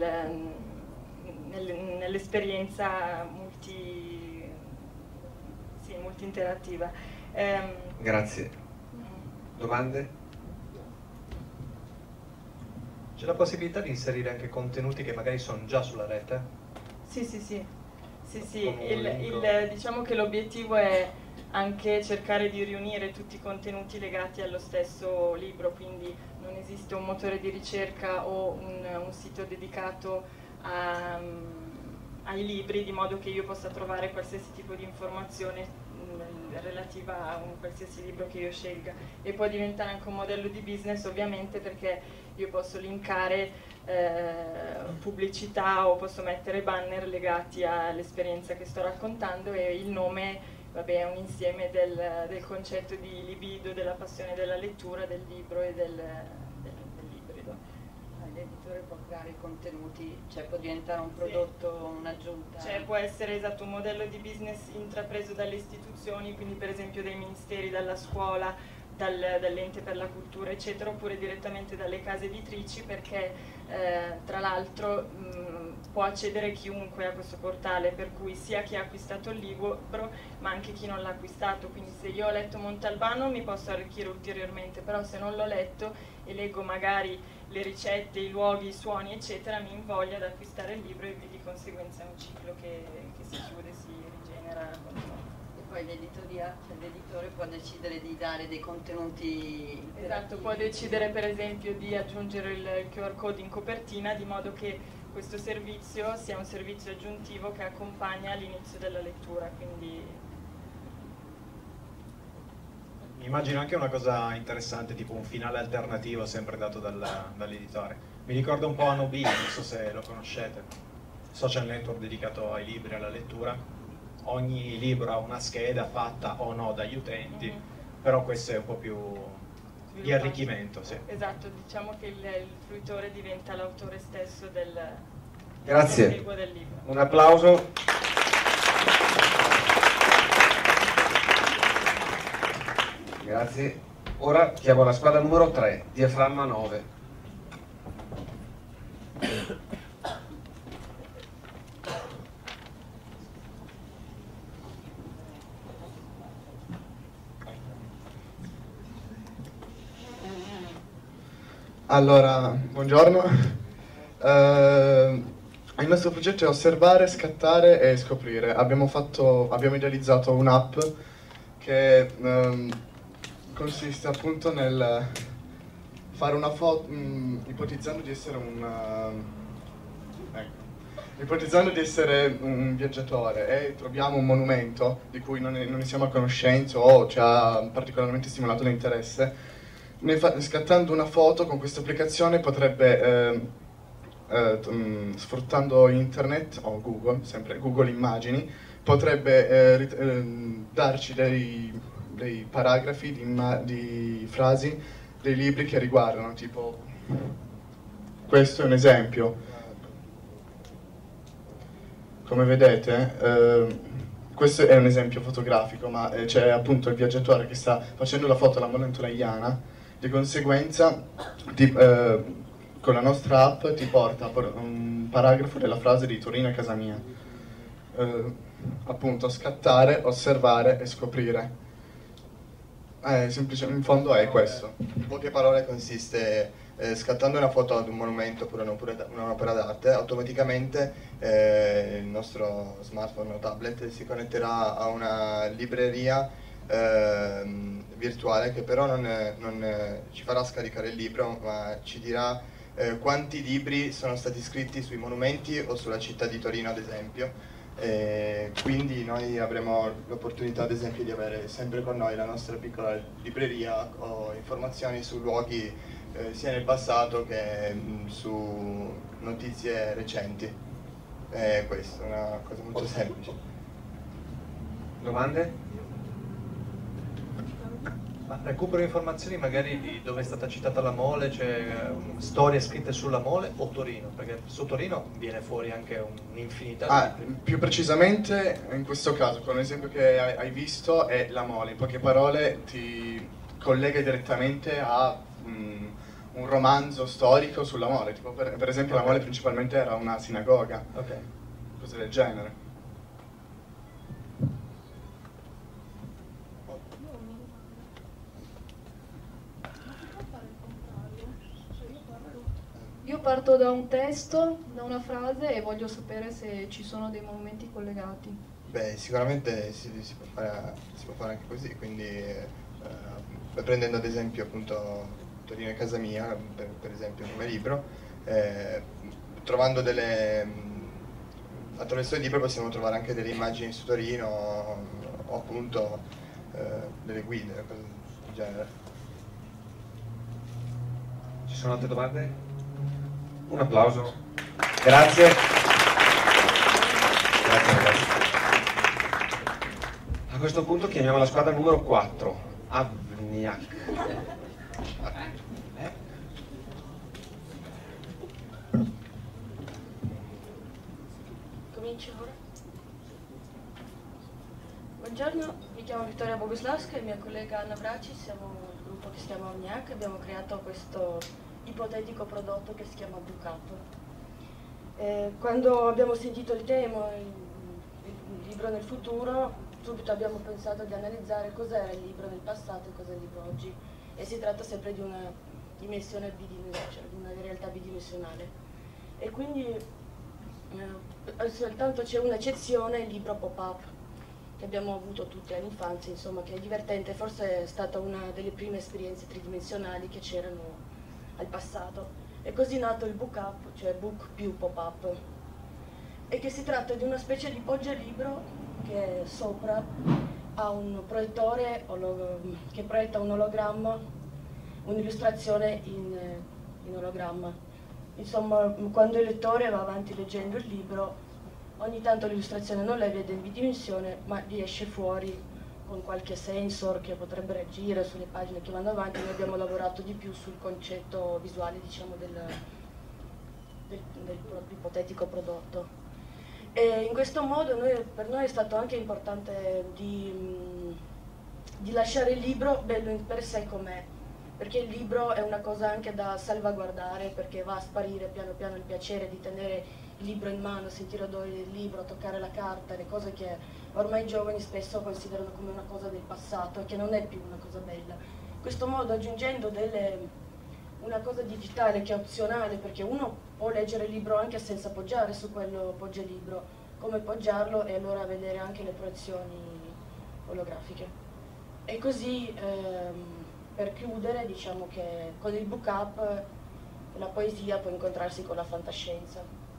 nel, nell'esperienza multi, sì, multi interattiva. Um, Grazie. Domande? C'è la possibilità di inserire anche contenuti che magari sono già sulla rete? Sì, sì, sì. sì, sì. Il, il, diciamo che l'obiettivo è anche cercare di riunire tutti i contenuti legati allo stesso libro, quindi non esiste un motore di ricerca o un, un sito dedicato a, ai libri, di modo che io possa trovare qualsiasi tipo di informazione mh, relativa a un qualsiasi libro che io scelga. E può diventare anche un modello di business ovviamente, perché io posso linkare eh, pubblicità o posso mettere banner legati all'esperienza che sto raccontando, e il nome vabbè, è un insieme del, del concetto di libido, della passione della lettura, del libro e del, del, del librido. L'editore può creare i contenuti, cioè può diventare un prodotto, sì, un'aggiunta. Cioè può essere esatto un modello di business intrapreso dalle istituzioni, quindi per esempio dai ministeri, dalla scuola, dal, dall'ente per la cultura eccetera, oppure direttamente dalle case editrici, perché eh, tra l'altro può accedere chiunque a questo portale, per cui sia chi ha acquistato il libro ma anche chi non l'ha acquistato. Quindi se io ho letto Montalbano mi posso arricchire ulteriormente, però se non l'ho letto e leggo magari le ricette, i luoghi, i suoni eccetera, mi invoglia ad acquistare il libro e di conseguenza è un ciclo che, che si chiude, si rigenera. E poi l'editoria, cioè l'editore può decidere di dare dei contenuti. Esatto, può decidere per esempio di aggiungere il Q R code in copertina, di modo che questo servizio sia un servizio aggiuntivo che accompagna l'inizio della lettura. Quindi mi immagino anche una cosa interessante, tipo un finale alternativo sempre dato dall'editore. Mi ricorda un po' Anobi, non so se lo conoscete, social network dedicato ai libri e alla lettura. Ogni libro ha una scheda fatta o no dagli utenti, mm-hmm. però questo è un po' più di arricchimento. Sì. Esatto, diciamo che il, il fruitore diventa l'autore stesso del, Grazie. del seguo del libro. Un applauso. Grazie. Ora chiamo la squadra numero tre, diaframma nove. Allora, buongiorno. Uh, il nostro progetto è osservare, scattare e scoprire. Abbiamo, fatto, abbiamo idealizzato un'app che um, consiste appunto nel fare una foto, um, ipotizzando di essere un... Uh, ecco, Ipotizzando di essere un viaggiatore e troviamo un monumento di cui non ne, non ne siamo a conoscenza o ci ha particolarmente stimolato l'interesse, scattando una foto con questa applicazione potrebbe, eh, eh, mh, sfruttando internet o Google, sempre Google Immagini, potrebbe eh, eh, darci dei, dei paragrafi di, di frasi dei libri che riguardano, tipo questo è un esempio. Come vedete, eh, questo è un esempio fotografico, ma eh, c'è appunto il viaggiatore che sta facendo la foto alla moneta iana, di conseguenza ti, eh, con la nostra app ti porta un paragrafo della frase di Torino a casa mia. Eh, appunto, scattare, osservare e scoprire. Eh, semplice, in fondo è questo. In poche parole consiste, eh, scattando una foto ad un monumento oppure un'opera d'arte, automaticamente eh, il nostro smartphone o tablet si connetterà a una libreria eh, virtuale che però non, non ci farà scaricare il libro, ma ci dirà eh, quanti libri sono stati scritti sui monumenti o sulla città di Torino, ad esempio. E quindi noi avremo l'opportunità, ad esempio, di avere sempre con noi la nostra piccola libreria o informazioni su luoghi eh, sia nel passato che mh, su notizie recenti. E questa è una cosa molto semplice. Domande? Ma recupero informazioni magari di dove è stata citata la Mole, cioè um, storie scritte sulla Mole o Torino, perché su Torino viene fuori anche un'infinità ah, di libri. Più precisamente in questo caso, con l'esempio che hai visto, è la Mole. In poche parole ti collega direttamente a um, un romanzo storico sulla Mole, tipo per, per esempio okay. La Mole principalmente era una sinagoga, okay. Cose del genere. Io parto da un testo, da una frase e voglio sapere se ci sono dei monumenti collegati. Beh, sicuramente si, si, può, fare, si può fare anche così, quindi eh, prendendo ad esempio appunto Torino è casa mia, per, per esempio come libro, eh, trovando delle... attraverso il libro possiamo trovare anche delle immagini su Torino o, o appunto eh, delle guide, cose del genere. Ci sono altre domande? Un applauso. Grazie. Grazie ragazzi. A questo punto chiamiamo la squadra numero quattro, Avniak. Eh? Comincio ora. Buongiorno, mi chiamo Vittoria Boguslavska e mia collega Anna Braci, siamo il gruppo che si chiama Avniak, abbiamo creato questo ipotetico prodotto che si chiama Bookup. Eh, quando abbiamo sentito il tema, il, il libro nel futuro, subito abbiamo pensato di analizzare cos'era il libro nel passato e cos'è il libro oggi. E si tratta sempre di una dimensione bidimensionale, cioè di una realtà bidimensionale. E quindi eh, soltanto c'è un'eccezione, il libro pop-up, che abbiamo avuto tutti all'infanzia, insomma, che è divertente, forse è stata una delle prime esperienze tridimensionali che c'erano al passato. E così è nato il Bookup, cioè book più pop-up, e che si tratta di una specie di poggialibro che sopra ha un proiettore che proietta un ologramma, un'illustrazione in, in ologramma. Insomma, quando il lettore va avanti leggendo il libro, ogni tanto l'illustrazione non la vede in bidimensione, ma gli esce fuori con qualche sensor che potrebbe reagire sulle pagine che vanno avanti. Noi abbiamo lavorato di più sul concetto visuale, diciamo, del, del, del ipotetico prodotto. E in questo modo noi, per noi è stato anche importante di, di lasciare il libro bello in per sé com'è, perché il libro è una cosa anche da salvaguardare, perché va a sparire piano piano il piacere di tenere il libro in mano, sentire l'odore del libro, toccare la carta, le cose che ormai i giovani spesso considerano come una cosa del passato e che non è più una cosa bella. In questo modo, aggiungendo delle, una cosa digitale che è opzionale, perché uno può leggere il libro anche senza appoggiare su quello poggialibro, come poggiarlo e allora vedere anche le proiezioni olografiche. E così, ehm, per chiudere, diciamo che con il Bookup la poesia può incontrarsi con la fantascienza, no?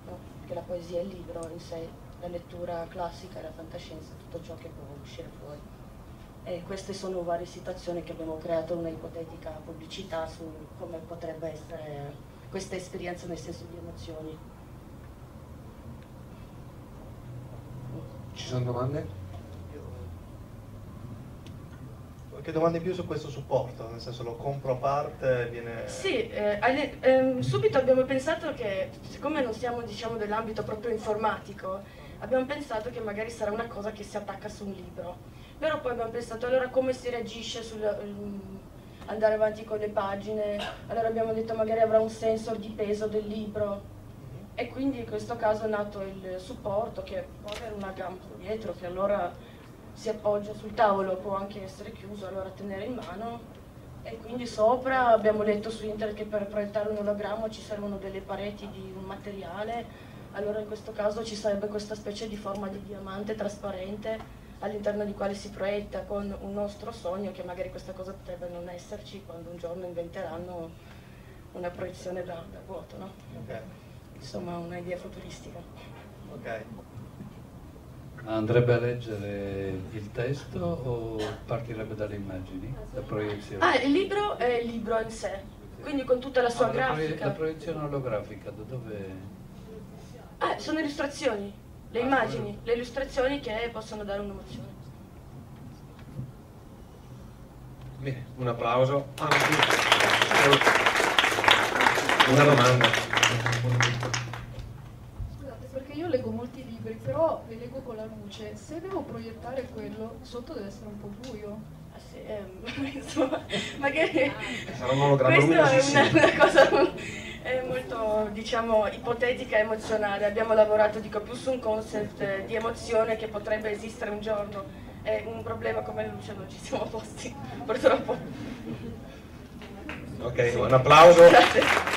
perché la poesia è il libro in sé, la lettura classica e la fantascienza, tutto ciò che può uscire fuori. E queste sono varie situazioni che abbiamo creato una ipotetica pubblicità su come potrebbe essere questa esperienza nel senso di emozioni. Ci sono domande? Qualche domanda in più su questo supporto? Nel senso, lo compro a parte, viene... Sì, eh, alle- ehm, subito abbiamo pensato che, siccome non siamo diciamo dell'ambito proprio informatico, abbiamo pensato che magari sarà una cosa che si attacca su un libro. Però poi abbiamo pensato allora come si reagisce sul um, andare avanti con le pagine, allora abbiamo detto magari avrà un sensor di peso del libro. E quindi in questo caso è nato il supporto che può avere una gamba dietro che allora si appoggia sul tavolo, può anche essere chiuso, allora tenere in mano. E quindi sopra abbiamo letto su internet che per proiettare un ologramma ci servono delle pareti di un materiale, allora in questo caso ci sarebbe questa specie di forma di diamante trasparente all'interno di quale si proietta con un nostro sogno che magari questa cosa potrebbe non esserci quando un giorno inventeranno una proiezione da, da vuoto, no? Okay. Insomma, un'idea futuristica. Ok. Andrebbe a leggere il testo o partirebbe dalle immagini, la proiezione? Ah, il libro è il libro in sé, quindi con tutta la sua Ah, la proie- grafica. La proiezione olografica, da dove... Ah, sono illustrazioni, le Ah, immagini, le illustrazioni che possono dare un'emozione. Bene, un applauso. Ah, una domanda. Scusate, perché io leggo molti libri, però li leggo con la luce. Se devo proiettare quello, sotto deve essere un po' buio. Ah, sì, ehm, insomma, magari Sarà un ologramma questa è luminosissimo. una, una cosa è molto, diciamo, ipotetica e emozionale. Abbiamo lavorato, dico, più su un concept eh, di emozione che potrebbe esistere un giorno. È un problema come la luce non ci siamo posti, purtroppo. Ok, un applauso. Grazie.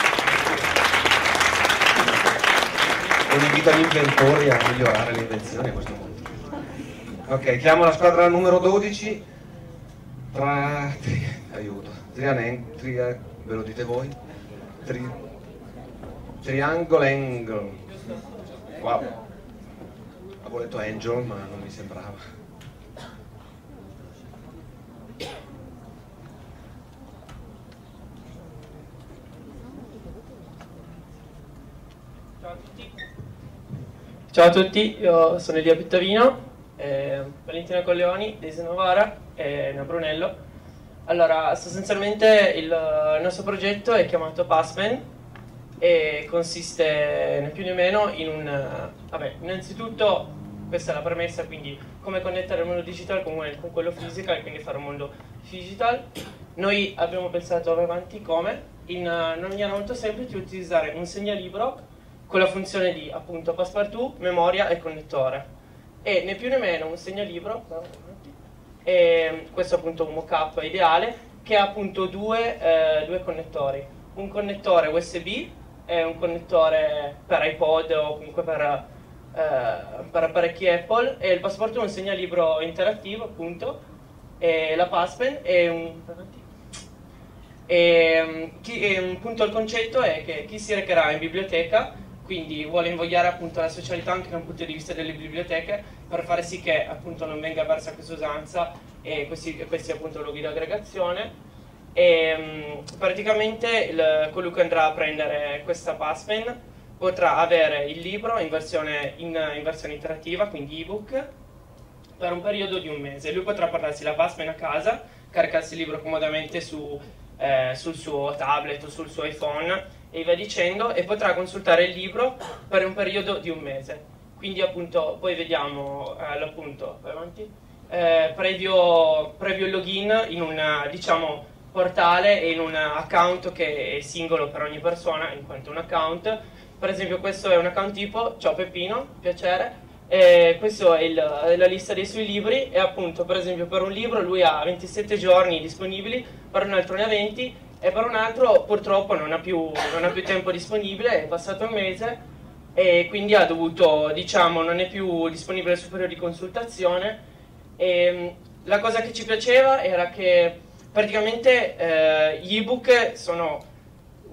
Un invito agli inventori a migliorare le invenzioni a questo punto. Ok, chiamo la squadra numero dodici. Tra... Tri... aiuto. Trianen... Tria... ve lo dite voi? Tri... Triangle Angle. Wow. Avevo letto Angel, ma non mi sembrava. Ciao a tutti. Ciao a tutti, io sono Elia Pittavino, eh, Valentina Colleoni, Deise Novara e Nea Brunello. Allora, sostanzialmente il nostro progetto è chiamato Passman e consiste né più né meno in un... Vabbè, innanzitutto questa è la premessa, quindi come connettere il mondo digital con, con quello physical, quindi fare un mondo digital. Noi abbiamo pensato avanti come, in una maniera molto semplice, utilizzare un segnalibro con la funzione di appunto passepartout, memoria e connettore, e né più né meno un segnalibro, e questo è appunto un mock-up ideale che ha appunto due, eh, due connettori, un connettore U S B e un connettore per iPod o comunque per, eh, per apparecchi Apple, e il passepartout è un segnalibro interattivo appunto, e la Passpen è un... E, chi, e appunto il concetto è che chi si recherà in biblioteca, quindi vuole invogliare appunto la socialità anche da un punto di vista delle biblioteche, per fare sì che appunto non venga persa questa usanza e questi, questi appunto luoghi di aggregazione. E um, praticamente il, colui che andrà a prendere questa Passpen potrà avere il libro in versione, in, in versione interattiva, quindi ebook, per un periodo di un mese. Lui potrà portarsi la Passpen a casa, caricarsi il libro comodamente su, eh, sul suo tablet o sul suo iPhone e via dicendo, e potrà consultare il libro per un periodo di un mese. Quindi appunto poi vediamo eh, l'appunto avanti, eh, previo, previo login in un diciamo portale e in un account che è singolo per ogni persona, in quanto un account. Per esempio questo è un account tipo ciao Peppino, piacere, e questa è, il, è la lista dei suoi libri, e appunto per esempio per un libro lui ha ventisette giorni disponibili, per un altro ne ha venti, e per un altro purtroppo non ha più, non ha più tempo disponibile, è passato un mese e quindi ha dovuto, diciamo, non è più disponibile sul periodo di consultazione. E la cosa che ci piaceva era che praticamente eh, gli ebook sono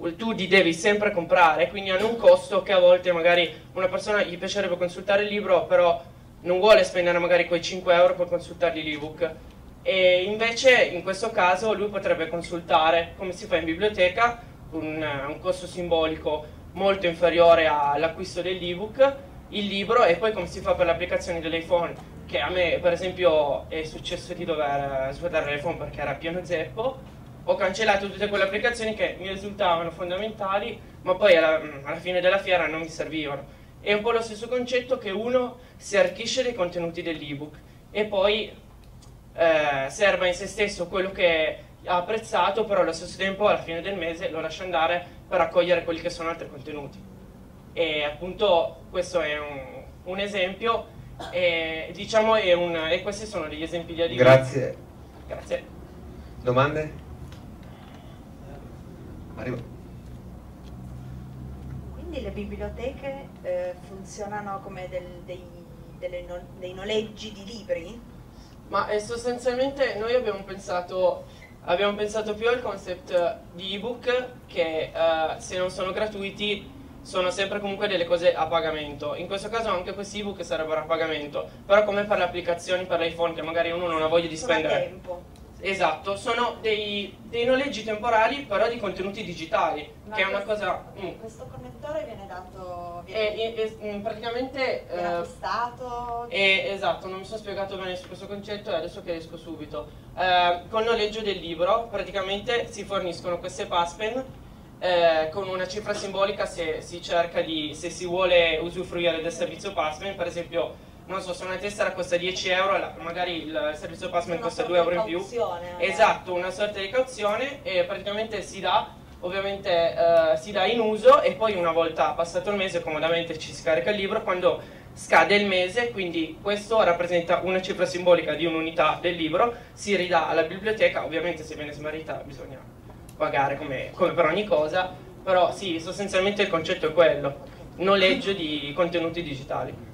tu li devi sempre comprare, quindi hanno un costo che a volte magari una persona gli piacerebbe consultare il libro, però non vuole spendere magari quei cinque euro per consultare l'ebook. E invece in questo caso lui potrebbe consultare, come si fa in biblioteca, un, un costo simbolico molto inferiore all'acquisto dell'ebook, il libro, e poi come si fa per le applicazioni dell'iPhone, che a me per esempio è successo di dover svuotare l'iPhone perché era pieno zeppo. Ho cancellato tutte quelle applicazioni che mi risultavano fondamentali, ma poi alla, alla fine della fiera non mi servivano. È un po' lo stesso concetto che uno si arricchisce dei contenuti dell'ebook e poi eh, serva in se stesso quello che ha apprezzato, però allo stesso tempo alla fine del mese lo lascia andare per raccogliere quelli che sono altri contenuti. E appunto questo è un, un esempio, e, diciamo, è un, e questi sono degli esempi di adibiti. Grazie. Grazie. Domande? Arrivo. Quindi le biblioteche eh, funzionano come del, dei, delle no, dei noleggi di libri? Ma eh, sostanzialmente noi abbiamo pensato, abbiamo pensato più al concept di ebook che eh, se non sono gratuiti sono sempre comunque delle cose a pagamento. In questo caso anche questi ebook sarebbero a pagamento, però come per le applicazioni per l'iPhone che magari uno non ha voglia di Sono spendere. a tempo. Esatto, sono dei, dei noleggi temporali però di contenuti digitali, Ma che è una questo, cosa... Mm. questo connettore viene dato, viene, E, e, e, praticamente viene eh, acquistato? e, esatto, non mi sono spiegato bene su questo concetto e adesso chiarisco subito. Eh, con noleggio del libro praticamente si forniscono queste passpen eh, con una cifra simbolica se si cerca di, se si vuole usufruire del servizio passpen. Per esempio, non so, se una tessera costa dieci euro, magari il servizio passman costa due euro in più. Esatto, una sorta di cauzione, e praticamente si dà, ovviamente eh, si dà in uso, e poi una volta passato il mese comodamente ci si carica il libro. Quando scade il mese, quindi questo rappresenta una cifra simbolica di un'unità del libro, si ridà alla biblioteca. Ovviamente se viene smarrita bisogna pagare come, come per ogni cosa, però sì, sostanzialmente il concetto è quello, noleggio di contenuti digitali.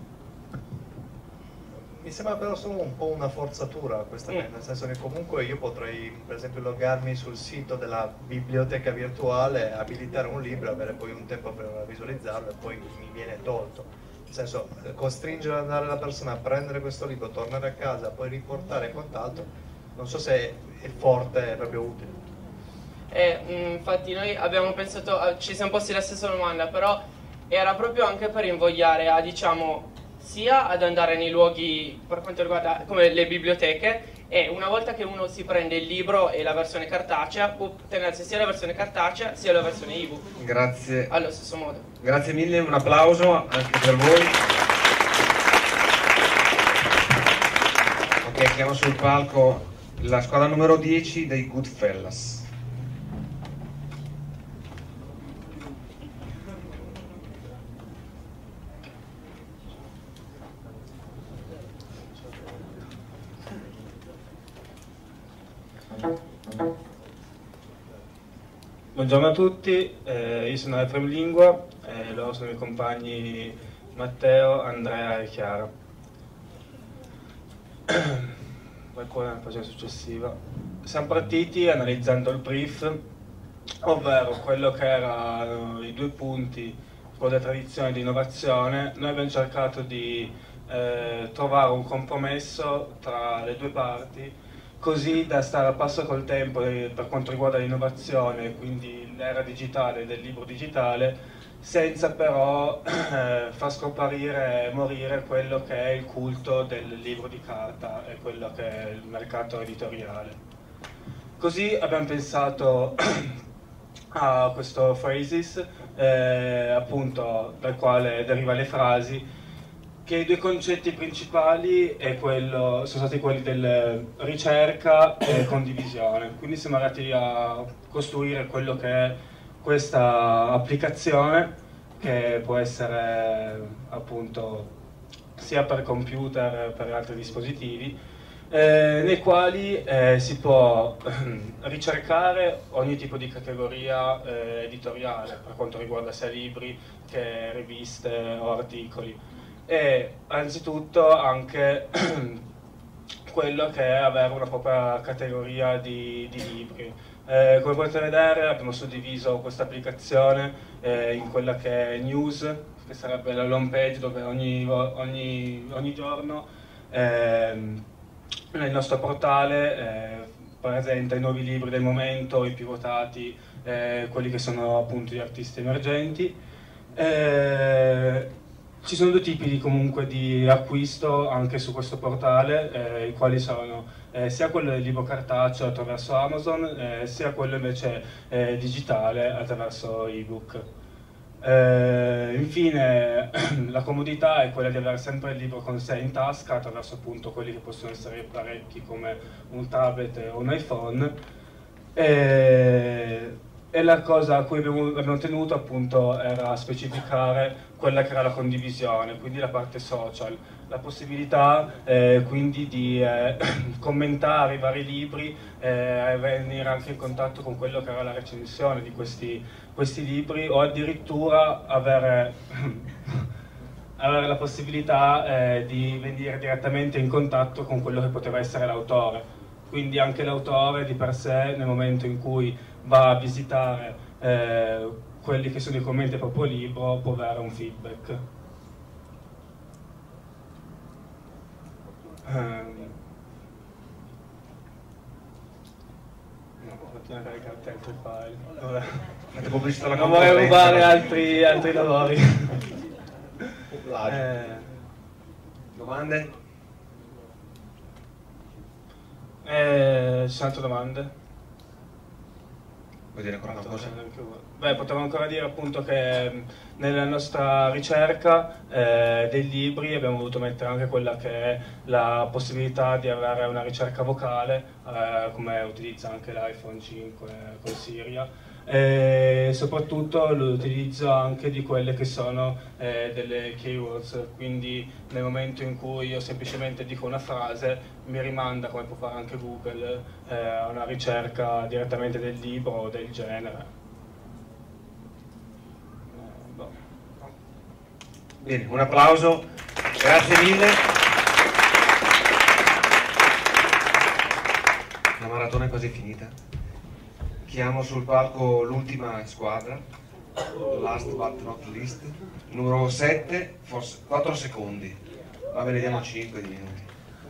Mi sembra però solo un po' una forzatura questa, mm. nel senso che comunque io potrei per esempio loggarmi sul sito della biblioteca virtuale, abilitare un libro, avere poi un tempo per visualizzarlo e poi mi viene tolto. Nel senso, costringere ad andare la persona a prendere questo libro, tornare a casa, poi riportare e quant'altro, non so se è forte, è proprio utile. Eh, infatti noi abbiamo pensato, ci siamo posti la stessa domanda, però era proprio anche per invogliare a, diciamo, sia ad andare nei luoghi per quanto riguarda come le biblioteche, e una volta che uno si prende il libro e la versione cartacea può tenersi sia la versione cartacea sia la versione ebook. Grazie. Allo stesso modo. Grazie mille, un applauso anche per voi. Ok, chiamo sul palco la squadra numero dieci dei Goodfellas. Buongiorno a tutti, eh, io sono Efrem Lingua e loro sono i miei compagni Matteo, Andrea e Chiara. Qualcuno nella pagina successiva. Siamo partiti analizzando il brief, ovvero quello che erano i due punti, quello della tradizione e di innovazione. Noi abbiamo cercato di eh, trovare un compromesso tra le due parti, così da stare a passo col tempo per quanto riguarda l'innovazione, quindi l'era digitale del libro digitale, senza però eh, far scomparire e morire quello che è il culto del libro di carta e quello che è il mercato editoriale. Così abbiamo pensato a questo phrases, eh, appunto dal quale deriva le frasi, che i due concetti principali è quello, sono stati quelli del ricerca e condivisione. Quindi siamo andati a costruire quello che è questa applicazione, che può essere appunto sia per computer che per altri dispositivi, eh, nei quali eh, si può ricercare ogni tipo di categoria eh, editoriale, per quanto riguarda sia libri che riviste o articoli. E anzitutto anche quello che è avere una propria categoria di, di libri, Eh, come potete vedere abbiamo suddiviso questa applicazione eh, in quella che è News, che sarebbe la home page dove ogni, ogni, ogni giorno eh, nel nostro portale eh, presenta i nuovi libri del momento, i più votati, eh, quelli che sono appunto gli artisti emergenti. Eh, ci sono due tipi di, comunque, di acquisto anche su questo portale, eh, i quali sono eh, sia quello del libro cartaceo attraverso Amazon, eh, sia quello invece eh, digitale attraverso ebook. Eh, infine la comodità è quella di avere sempre il libro con sé in tasca attraverso appunto quelli che possono essere apparecchi come un tablet o un iPhone. E, e la cosa a cui abbiamo, abbiamo tenuto appunto era specificare quella che era la condivisione, quindi la parte social, la possibilità eh, quindi di eh, commentare i vari libri e eh, venire anche in contatto con quello che era la recensione di questi, questi libri, o addirittura avere, avere la possibilità eh, di venire direttamente in contatto con quello che poteva essere l'autore. Quindi anche l'autore di per sé, nel momento in cui va a visitare eh, quelli che sono i commenti del proprio libro, può avere un feedback. Um, no, continuo a caricare altri file. Vabbè. Fate pubblicità alla non vorrei concorrenza. rubare altri, altri lavori. eh. Domande? Eh, ci sono altre domande? Vuoi dire ancora una cosa? Beh, potevo ancora dire appunto che nella nostra ricerca eh, dei libri abbiamo voluto mettere anche quella che è la possibilità di avere una ricerca vocale, eh, come utilizza anche l'iPhone cinque con Siria, e soprattutto l'utilizzo anche di quelle che sono eh, delle keywords, quindi nel momento in cui io semplicemente dico una frase mi rimanda, come può fare anche Google, eh, a una ricerca direttamente del libro o del genere. Bene, un applauso, grazie mille. La maratona è quasi finita. Chiamo sul palco l'ultima squadra, last but not least, numero sette, forse quattro secondi, ma ve ne diamo cinque di minuti.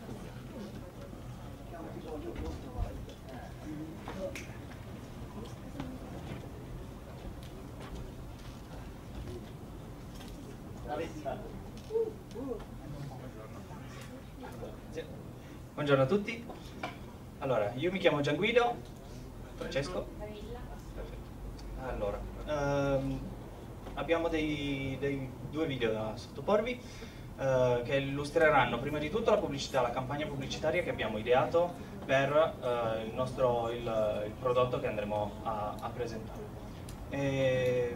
Buongiorno a tutti. Allora, io mi chiamo Gianguido. Francesco. Allora, ehm, abbiamo dei, dei due video da sottoporvi eh, che illustreranno prima di tutto la pubblicità, la campagna pubblicitaria che abbiamo ideato per eh, il nostro il, il prodotto che andremo a, a presentare. E,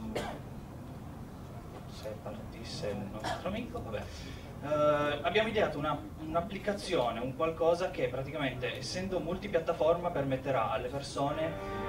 se partisse il nostro amico, vabbè. Uh, abbiamo ideato un'applicazione, un, un qualcosa che praticamente, essendo multipiattaforma, permetterà alle persone...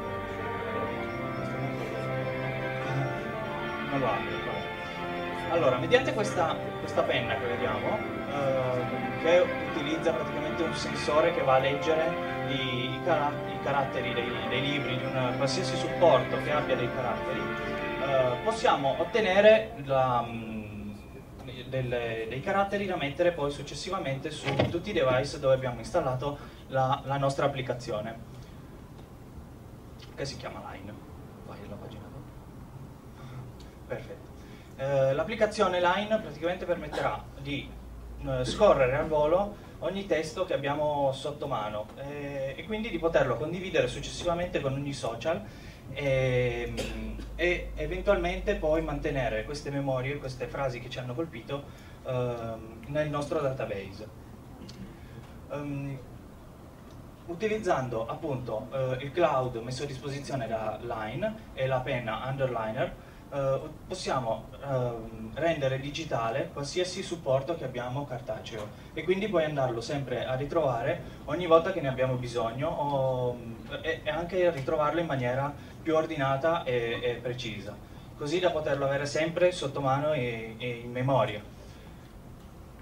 Non lo apro, vabbè. Allora, mediante questa, questa penna che vediamo, uh, che utilizza praticamente un sensore che va a leggere i, i, car i caratteri dei, dei libri, di un qualsiasi supporto che abbia dei caratteri, uh, possiamo ottenere la... Delle, dei caratteri da mettere poi successivamente su tutti i device dove abbiamo installato la, la nostra applicazione, che si chiama Line. Vai alla pagina dopo. Perfetto. Eh, l'applicazione Line praticamente permetterà di eh, scorrere al volo ogni testo che abbiamo sotto mano eh, e quindi di poterlo condividere successivamente con ogni social e, e eventualmente poi mantenere queste memorie, queste frasi che ci hanno colpito eh, nel nostro database. Um, utilizzando appunto eh, il cloud messo a disposizione da Line e la penna Underliner, eh, possiamo eh, rendere digitale qualsiasi supporto che abbiamo cartaceo e quindi poi andarlo sempre a ritrovare ogni volta che ne abbiamo bisogno o, e, e anche ritrovarlo in maniera più ordinata e, e precisa, così da poterlo avere sempre sotto mano e, e in memoria.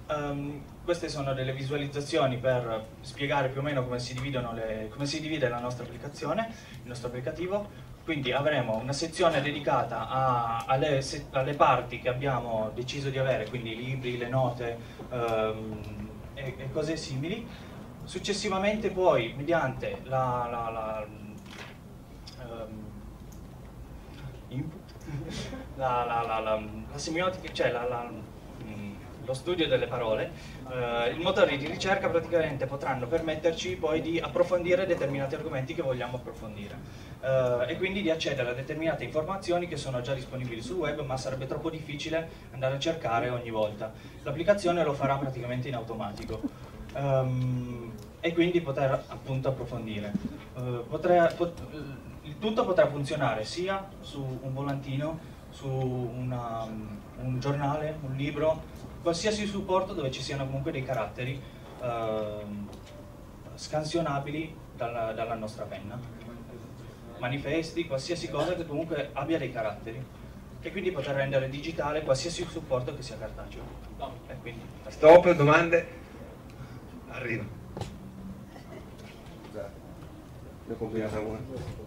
Um, queste sono delle visualizzazioni per spiegare più o meno come si, dividono le, come si divide la nostra applicazione, il nostro applicativo. Quindi avremo una sezione dedicata a, alle, se, alle parti che abbiamo deciso di avere, quindi i libri, le note um, e, e cose simili. Successivamente poi, mediante la, la, la, um, input, la, la, la, la, la semiotica, cioè la, la lo studio delle parole, eh, i motori di ricerca praticamente potranno permetterci poi di approfondire determinati argomenti che vogliamo approfondire eh, e quindi di accedere a determinate informazioni che sono già disponibili sul web, ma sarebbe troppo difficile andare a cercare ogni volta. L'applicazione lo farà praticamente in automatico um, e quindi poter appunto approfondire. Uh, potrà, pot il tutto potrà funzionare sia su un volantino, su una, un giornale, un libro, qualsiasi supporto dove ci siano comunque dei caratteri eh, scansionabili dalla, dalla nostra penna, manifesti, qualsiasi cosa che comunque abbia dei caratteri, e quindi poter rendere digitale qualsiasi supporto che sia cartaceo. E quindi, stop, domande? Arriva. Scusate, ne ho complicata una.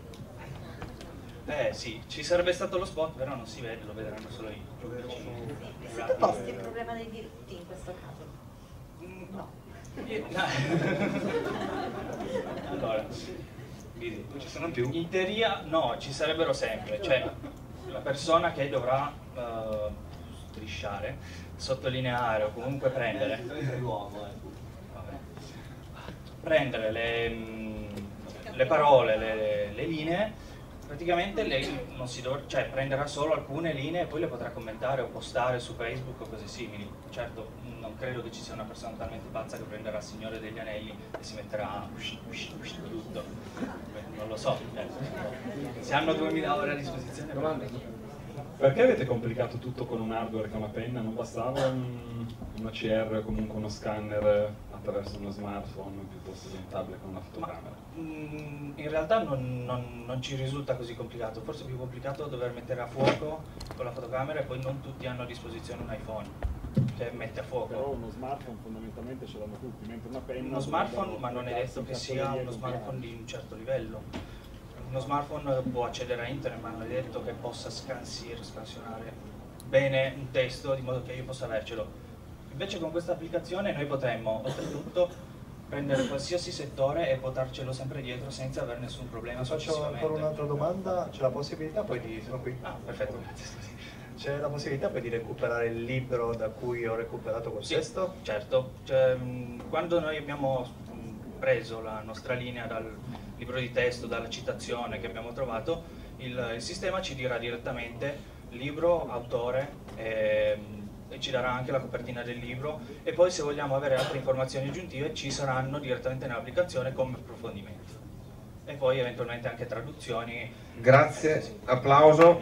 Eh sì, ci sarebbe stato lo spot, però non si vede, lo vedranno solo io. Siete posti il problema dei diritti in questo caso? No. Allora, ci sono più? In teoria no, ci sarebbero sempre, cioè la persona che dovrà uh, strisciare, sottolineare o comunque prendere, prendere le, le parole, le, le linee. Praticamente lei non si dov- cioè, prenderà solo alcune linee e poi le potrà commentare o postare su Facebook o cose simili. Certo, non credo che ci sia una persona talmente pazza che prenderà il Signore degli Anelli e si metterà a ush, ush, ush, tutto. Beh, non lo so. Eh. Se hanno duemila ore a disposizione. Perché avete complicato tutto con un hardware, con una penna? Non bastava un, una C R o comunque uno scanner attraverso uno smartphone piuttosto che un tablet con una fotocamera? Ma, mh, in realtà non, non, non ci risulta così complicato, forse è più complicato dover mettere a fuoco con la fotocamera, e poi non tutti hanno a disposizione un iPhone che mette a fuoco. Però uno smartphone fondamentalmente ce l'hanno tutti, mentre una penna... Uno smartphone, ma non è detto che sia uno smartphone di un certo livello. Uno smartphone può accedere a internet, ma non è detto che possa scansire, scansionare bene un testo di modo che io possa avercelo. Invece con questa applicazione noi potremmo oltretutto prendere qualsiasi settore e portarcelo sempre dietro senza avere nessun problema. Faccio ancora un'altra domanda, c'è la possibilità poi di... sono qui. Ah, perfetto, grazie. C'è la possibilità poi di recuperare il libro da cui ho recuperato quel sì, testo? Certo, cioè, quando noi abbiamo preso la nostra linea dal libro di testo, dalla citazione che abbiamo trovato, il, il sistema ci dirà direttamente libro, autore e, e ci darà anche la copertina del libro, e poi se vogliamo avere altre informazioni aggiuntive ci saranno direttamente nell'applicazione come approfondimento, e poi eventualmente anche traduzioni. Grazie, applauso.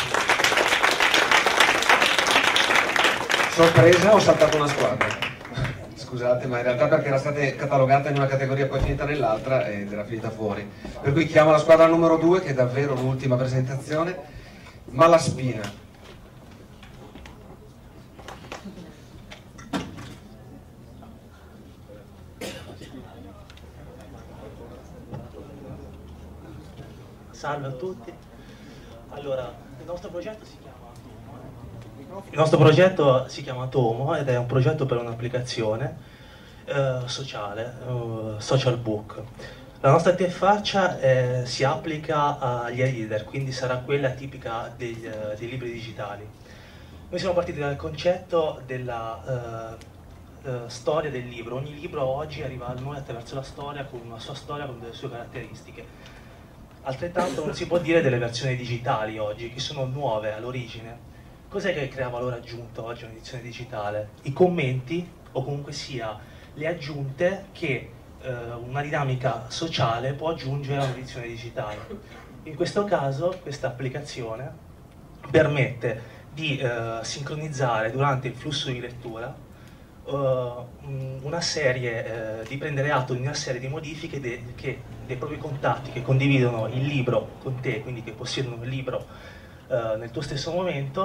Sorpresa, ho saltato una squadra. Scusate, ma in realtà perché era stata catalogata in una categoria e poi finita nell'altra ed era finita fuori. Per cui chiamo la squadra numero due, che è davvero l'ultima presentazione, Malaspina. Salve a tutti. Allora, il nostro progetto si chiama Il nostro progetto si chiama Tomo ed è un progetto per un'applicazione eh, sociale, uh, social book. La nostra interfaccia eh, si applica agli e-reader, quindi sarà quella tipica degli, uh, dei libri digitali. Noi siamo partiti dal concetto della uh, uh, storia del libro. Ogni libro oggi arriva a noi attraverso la storia, con una sua storia, con delle sue caratteristiche. Altrettanto non si può dire delle versioni digitali oggi, che sono nuove all'origine. Cos'è che crea valore aggiunto oggi un'edizione digitale? I commenti, o comunque sia le aggiunte che eh, una dinamica sociale può aggiungere a un'edizione digitale. In questo caso questa applicazione permette di eh, sincronizzare durante il flusso di lettura eh, una serie, eh, di prendere atto di una serie di modifiche de, che, dei propri contatti che condividono il libro con te, quindi che possiedono il libro eh, nel tuo stesso momento,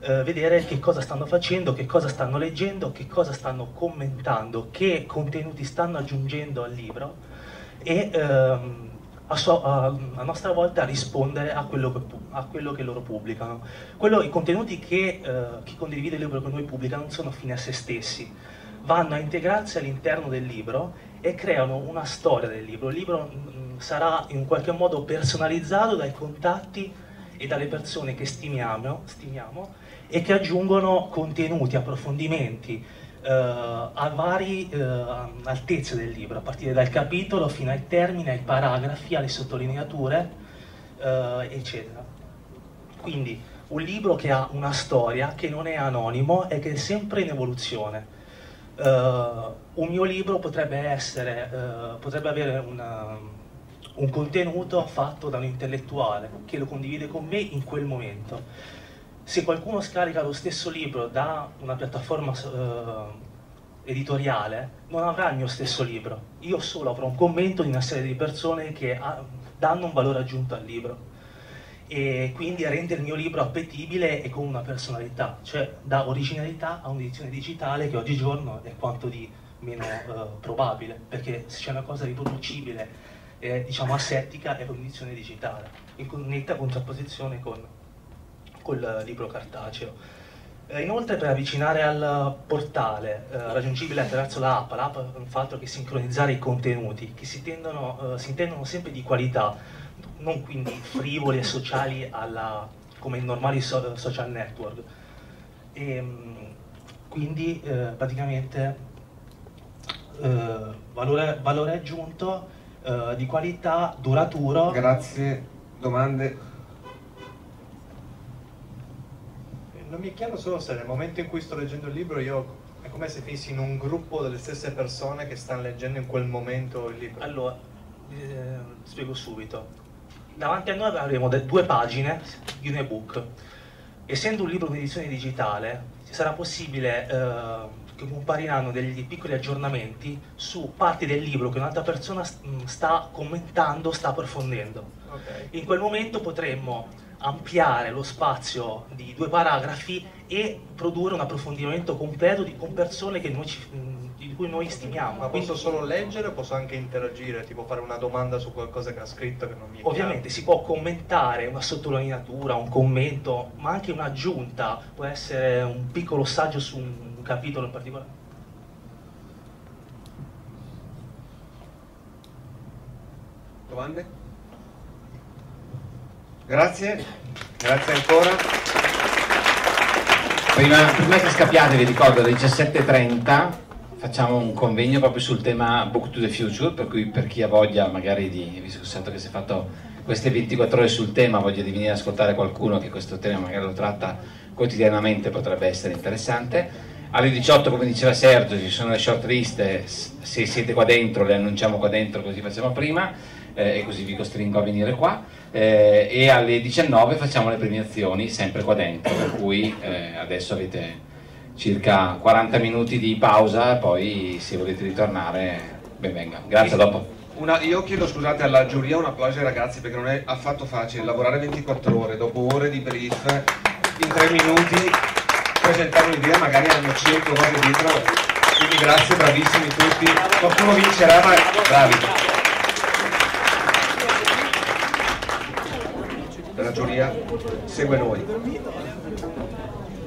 eh, vedere che cosa stanno facendo, che cosa stanno leggendo, che cosa stanno commentando, che contenuti stanno aggiungendo al libro e ehm, a, so, a, a nostra volta rispondere a quello che, a quello che loro pubblicano. Quello, I contenuti che eh, chi condivide il libro con noi pubblica non sono fini a se stessi, vanno a integrarsi all'interno del libro e creano una storia del libro. Il libro mh, sarà in qualche modo personalizzato dai contatti e dalle persone che stimiamo, stimiamo e che aggiungono contenuti, approfondimenti eh, a varie eh, altezze del libro, a partire dal capitolo fino ai termini, ai paragrafi, alle sottolineature, eh, eccetera. Quindi un libro che ha una storia, che non è anonimo e che è sempre in evoluzione. Uh, un mio libro potrebbe essere, uh, potrebbe avere una, un contenuto fatto da un intellettuale che lo condivide con me in quel momento. Se qualcuno scarica lo stesso libro da una piattaforma uh, editoriale, non avrà il mio stesso libro. Io solo avrò un commento di una serie di persone che ha, danno un valore aggiunto al libro. E quindi rende il mio libro appetibile e con una personalità, cioè dà originalità a un'edizione digitale che oggigiorno è quanto di meno eh, probabile, perché se c'è una cosa riproducibile e diciamo asettica è un'edizione digitale, in netta contrapposizione con col libro cartaceo. Eh, inoltre, per avvicinare al portale eh, raggiungibile attraverso l'app, l'app non fa altro che sincronizzare i contenuti che si, tendono, eh, si intendono sempre di qualità, non quindi frivoli e sociali alla, come i normali so, social network. E, quindi eh, praticamente eh, valore, valore aggiunto eh, di qualità, duraturo. Grazie. Domande? Non mi è chiaro solo se nel momento in cui sto leggendo il libro io è come se fossi in un gruppo delle stesse persone che stanno leggendo in quel momento il libro. Allora, eh, spiego subito. Davanti a noi avremo due pagine di un ebook. Essendo un libro in edizione digitale, sarà possibile eh, che compariranno degli piccoli aggiornamenti su parti del libro che un'altra persona sta commentando, sta approfondendo. Okay. In quel momento potremmo ampliare lo spazio di due paragrafi e produrre un approfondimento completo di, con persone che noi ci, di cui noi stimiamo. Ma posso solo leggere o posso anche interagire, tipo fare una domanda su qualcosa che ha scritto che non mi è Ovviamente chiaro. Si può commentare, una sottolineatura, un commento, ma anche un'aggiunta, può essere un piccolo saggio su un capitolo in particolare. Domande? Grazie, grazie ancora. Prima, prima che scappiate vi ricordo alle diciassette e trenta facciamo un convegno proprio sul tema Book to the Future, per cui per chi ha voglia magari di, visto che sento che si è fatto queste ventiquattro ore sul tema, voglia di venire ad ascoltare qualcuno che questo tema magari lo tratta quotidianamente, potrebbe essere interessante. Alle diciotto, come diceva Sergio, ci sono le shortlist, se siete qua dentro le annunciamo qua dentro così facciamo prima. Eh, e così vi costringo a venire qua, eh, e alle diciannove facciamo le premiazioni sempre qua dentro, per cui eh, adesso avete circa quaranta minuti di pausa, poi se volete ritornare ben venga. Grazie, a dopo. Una, io chiedo scusate alla giuria un applauso ai ragazzi, perché non è affatto facile lavorare ventiquattro ore dopo ore di brief in tre minuti, presentare un'idea, magari hanno cento cose dietro, quindi grazie, bravissimi tutti, qualcuno vincerà ma bravi. La giuria segue noi.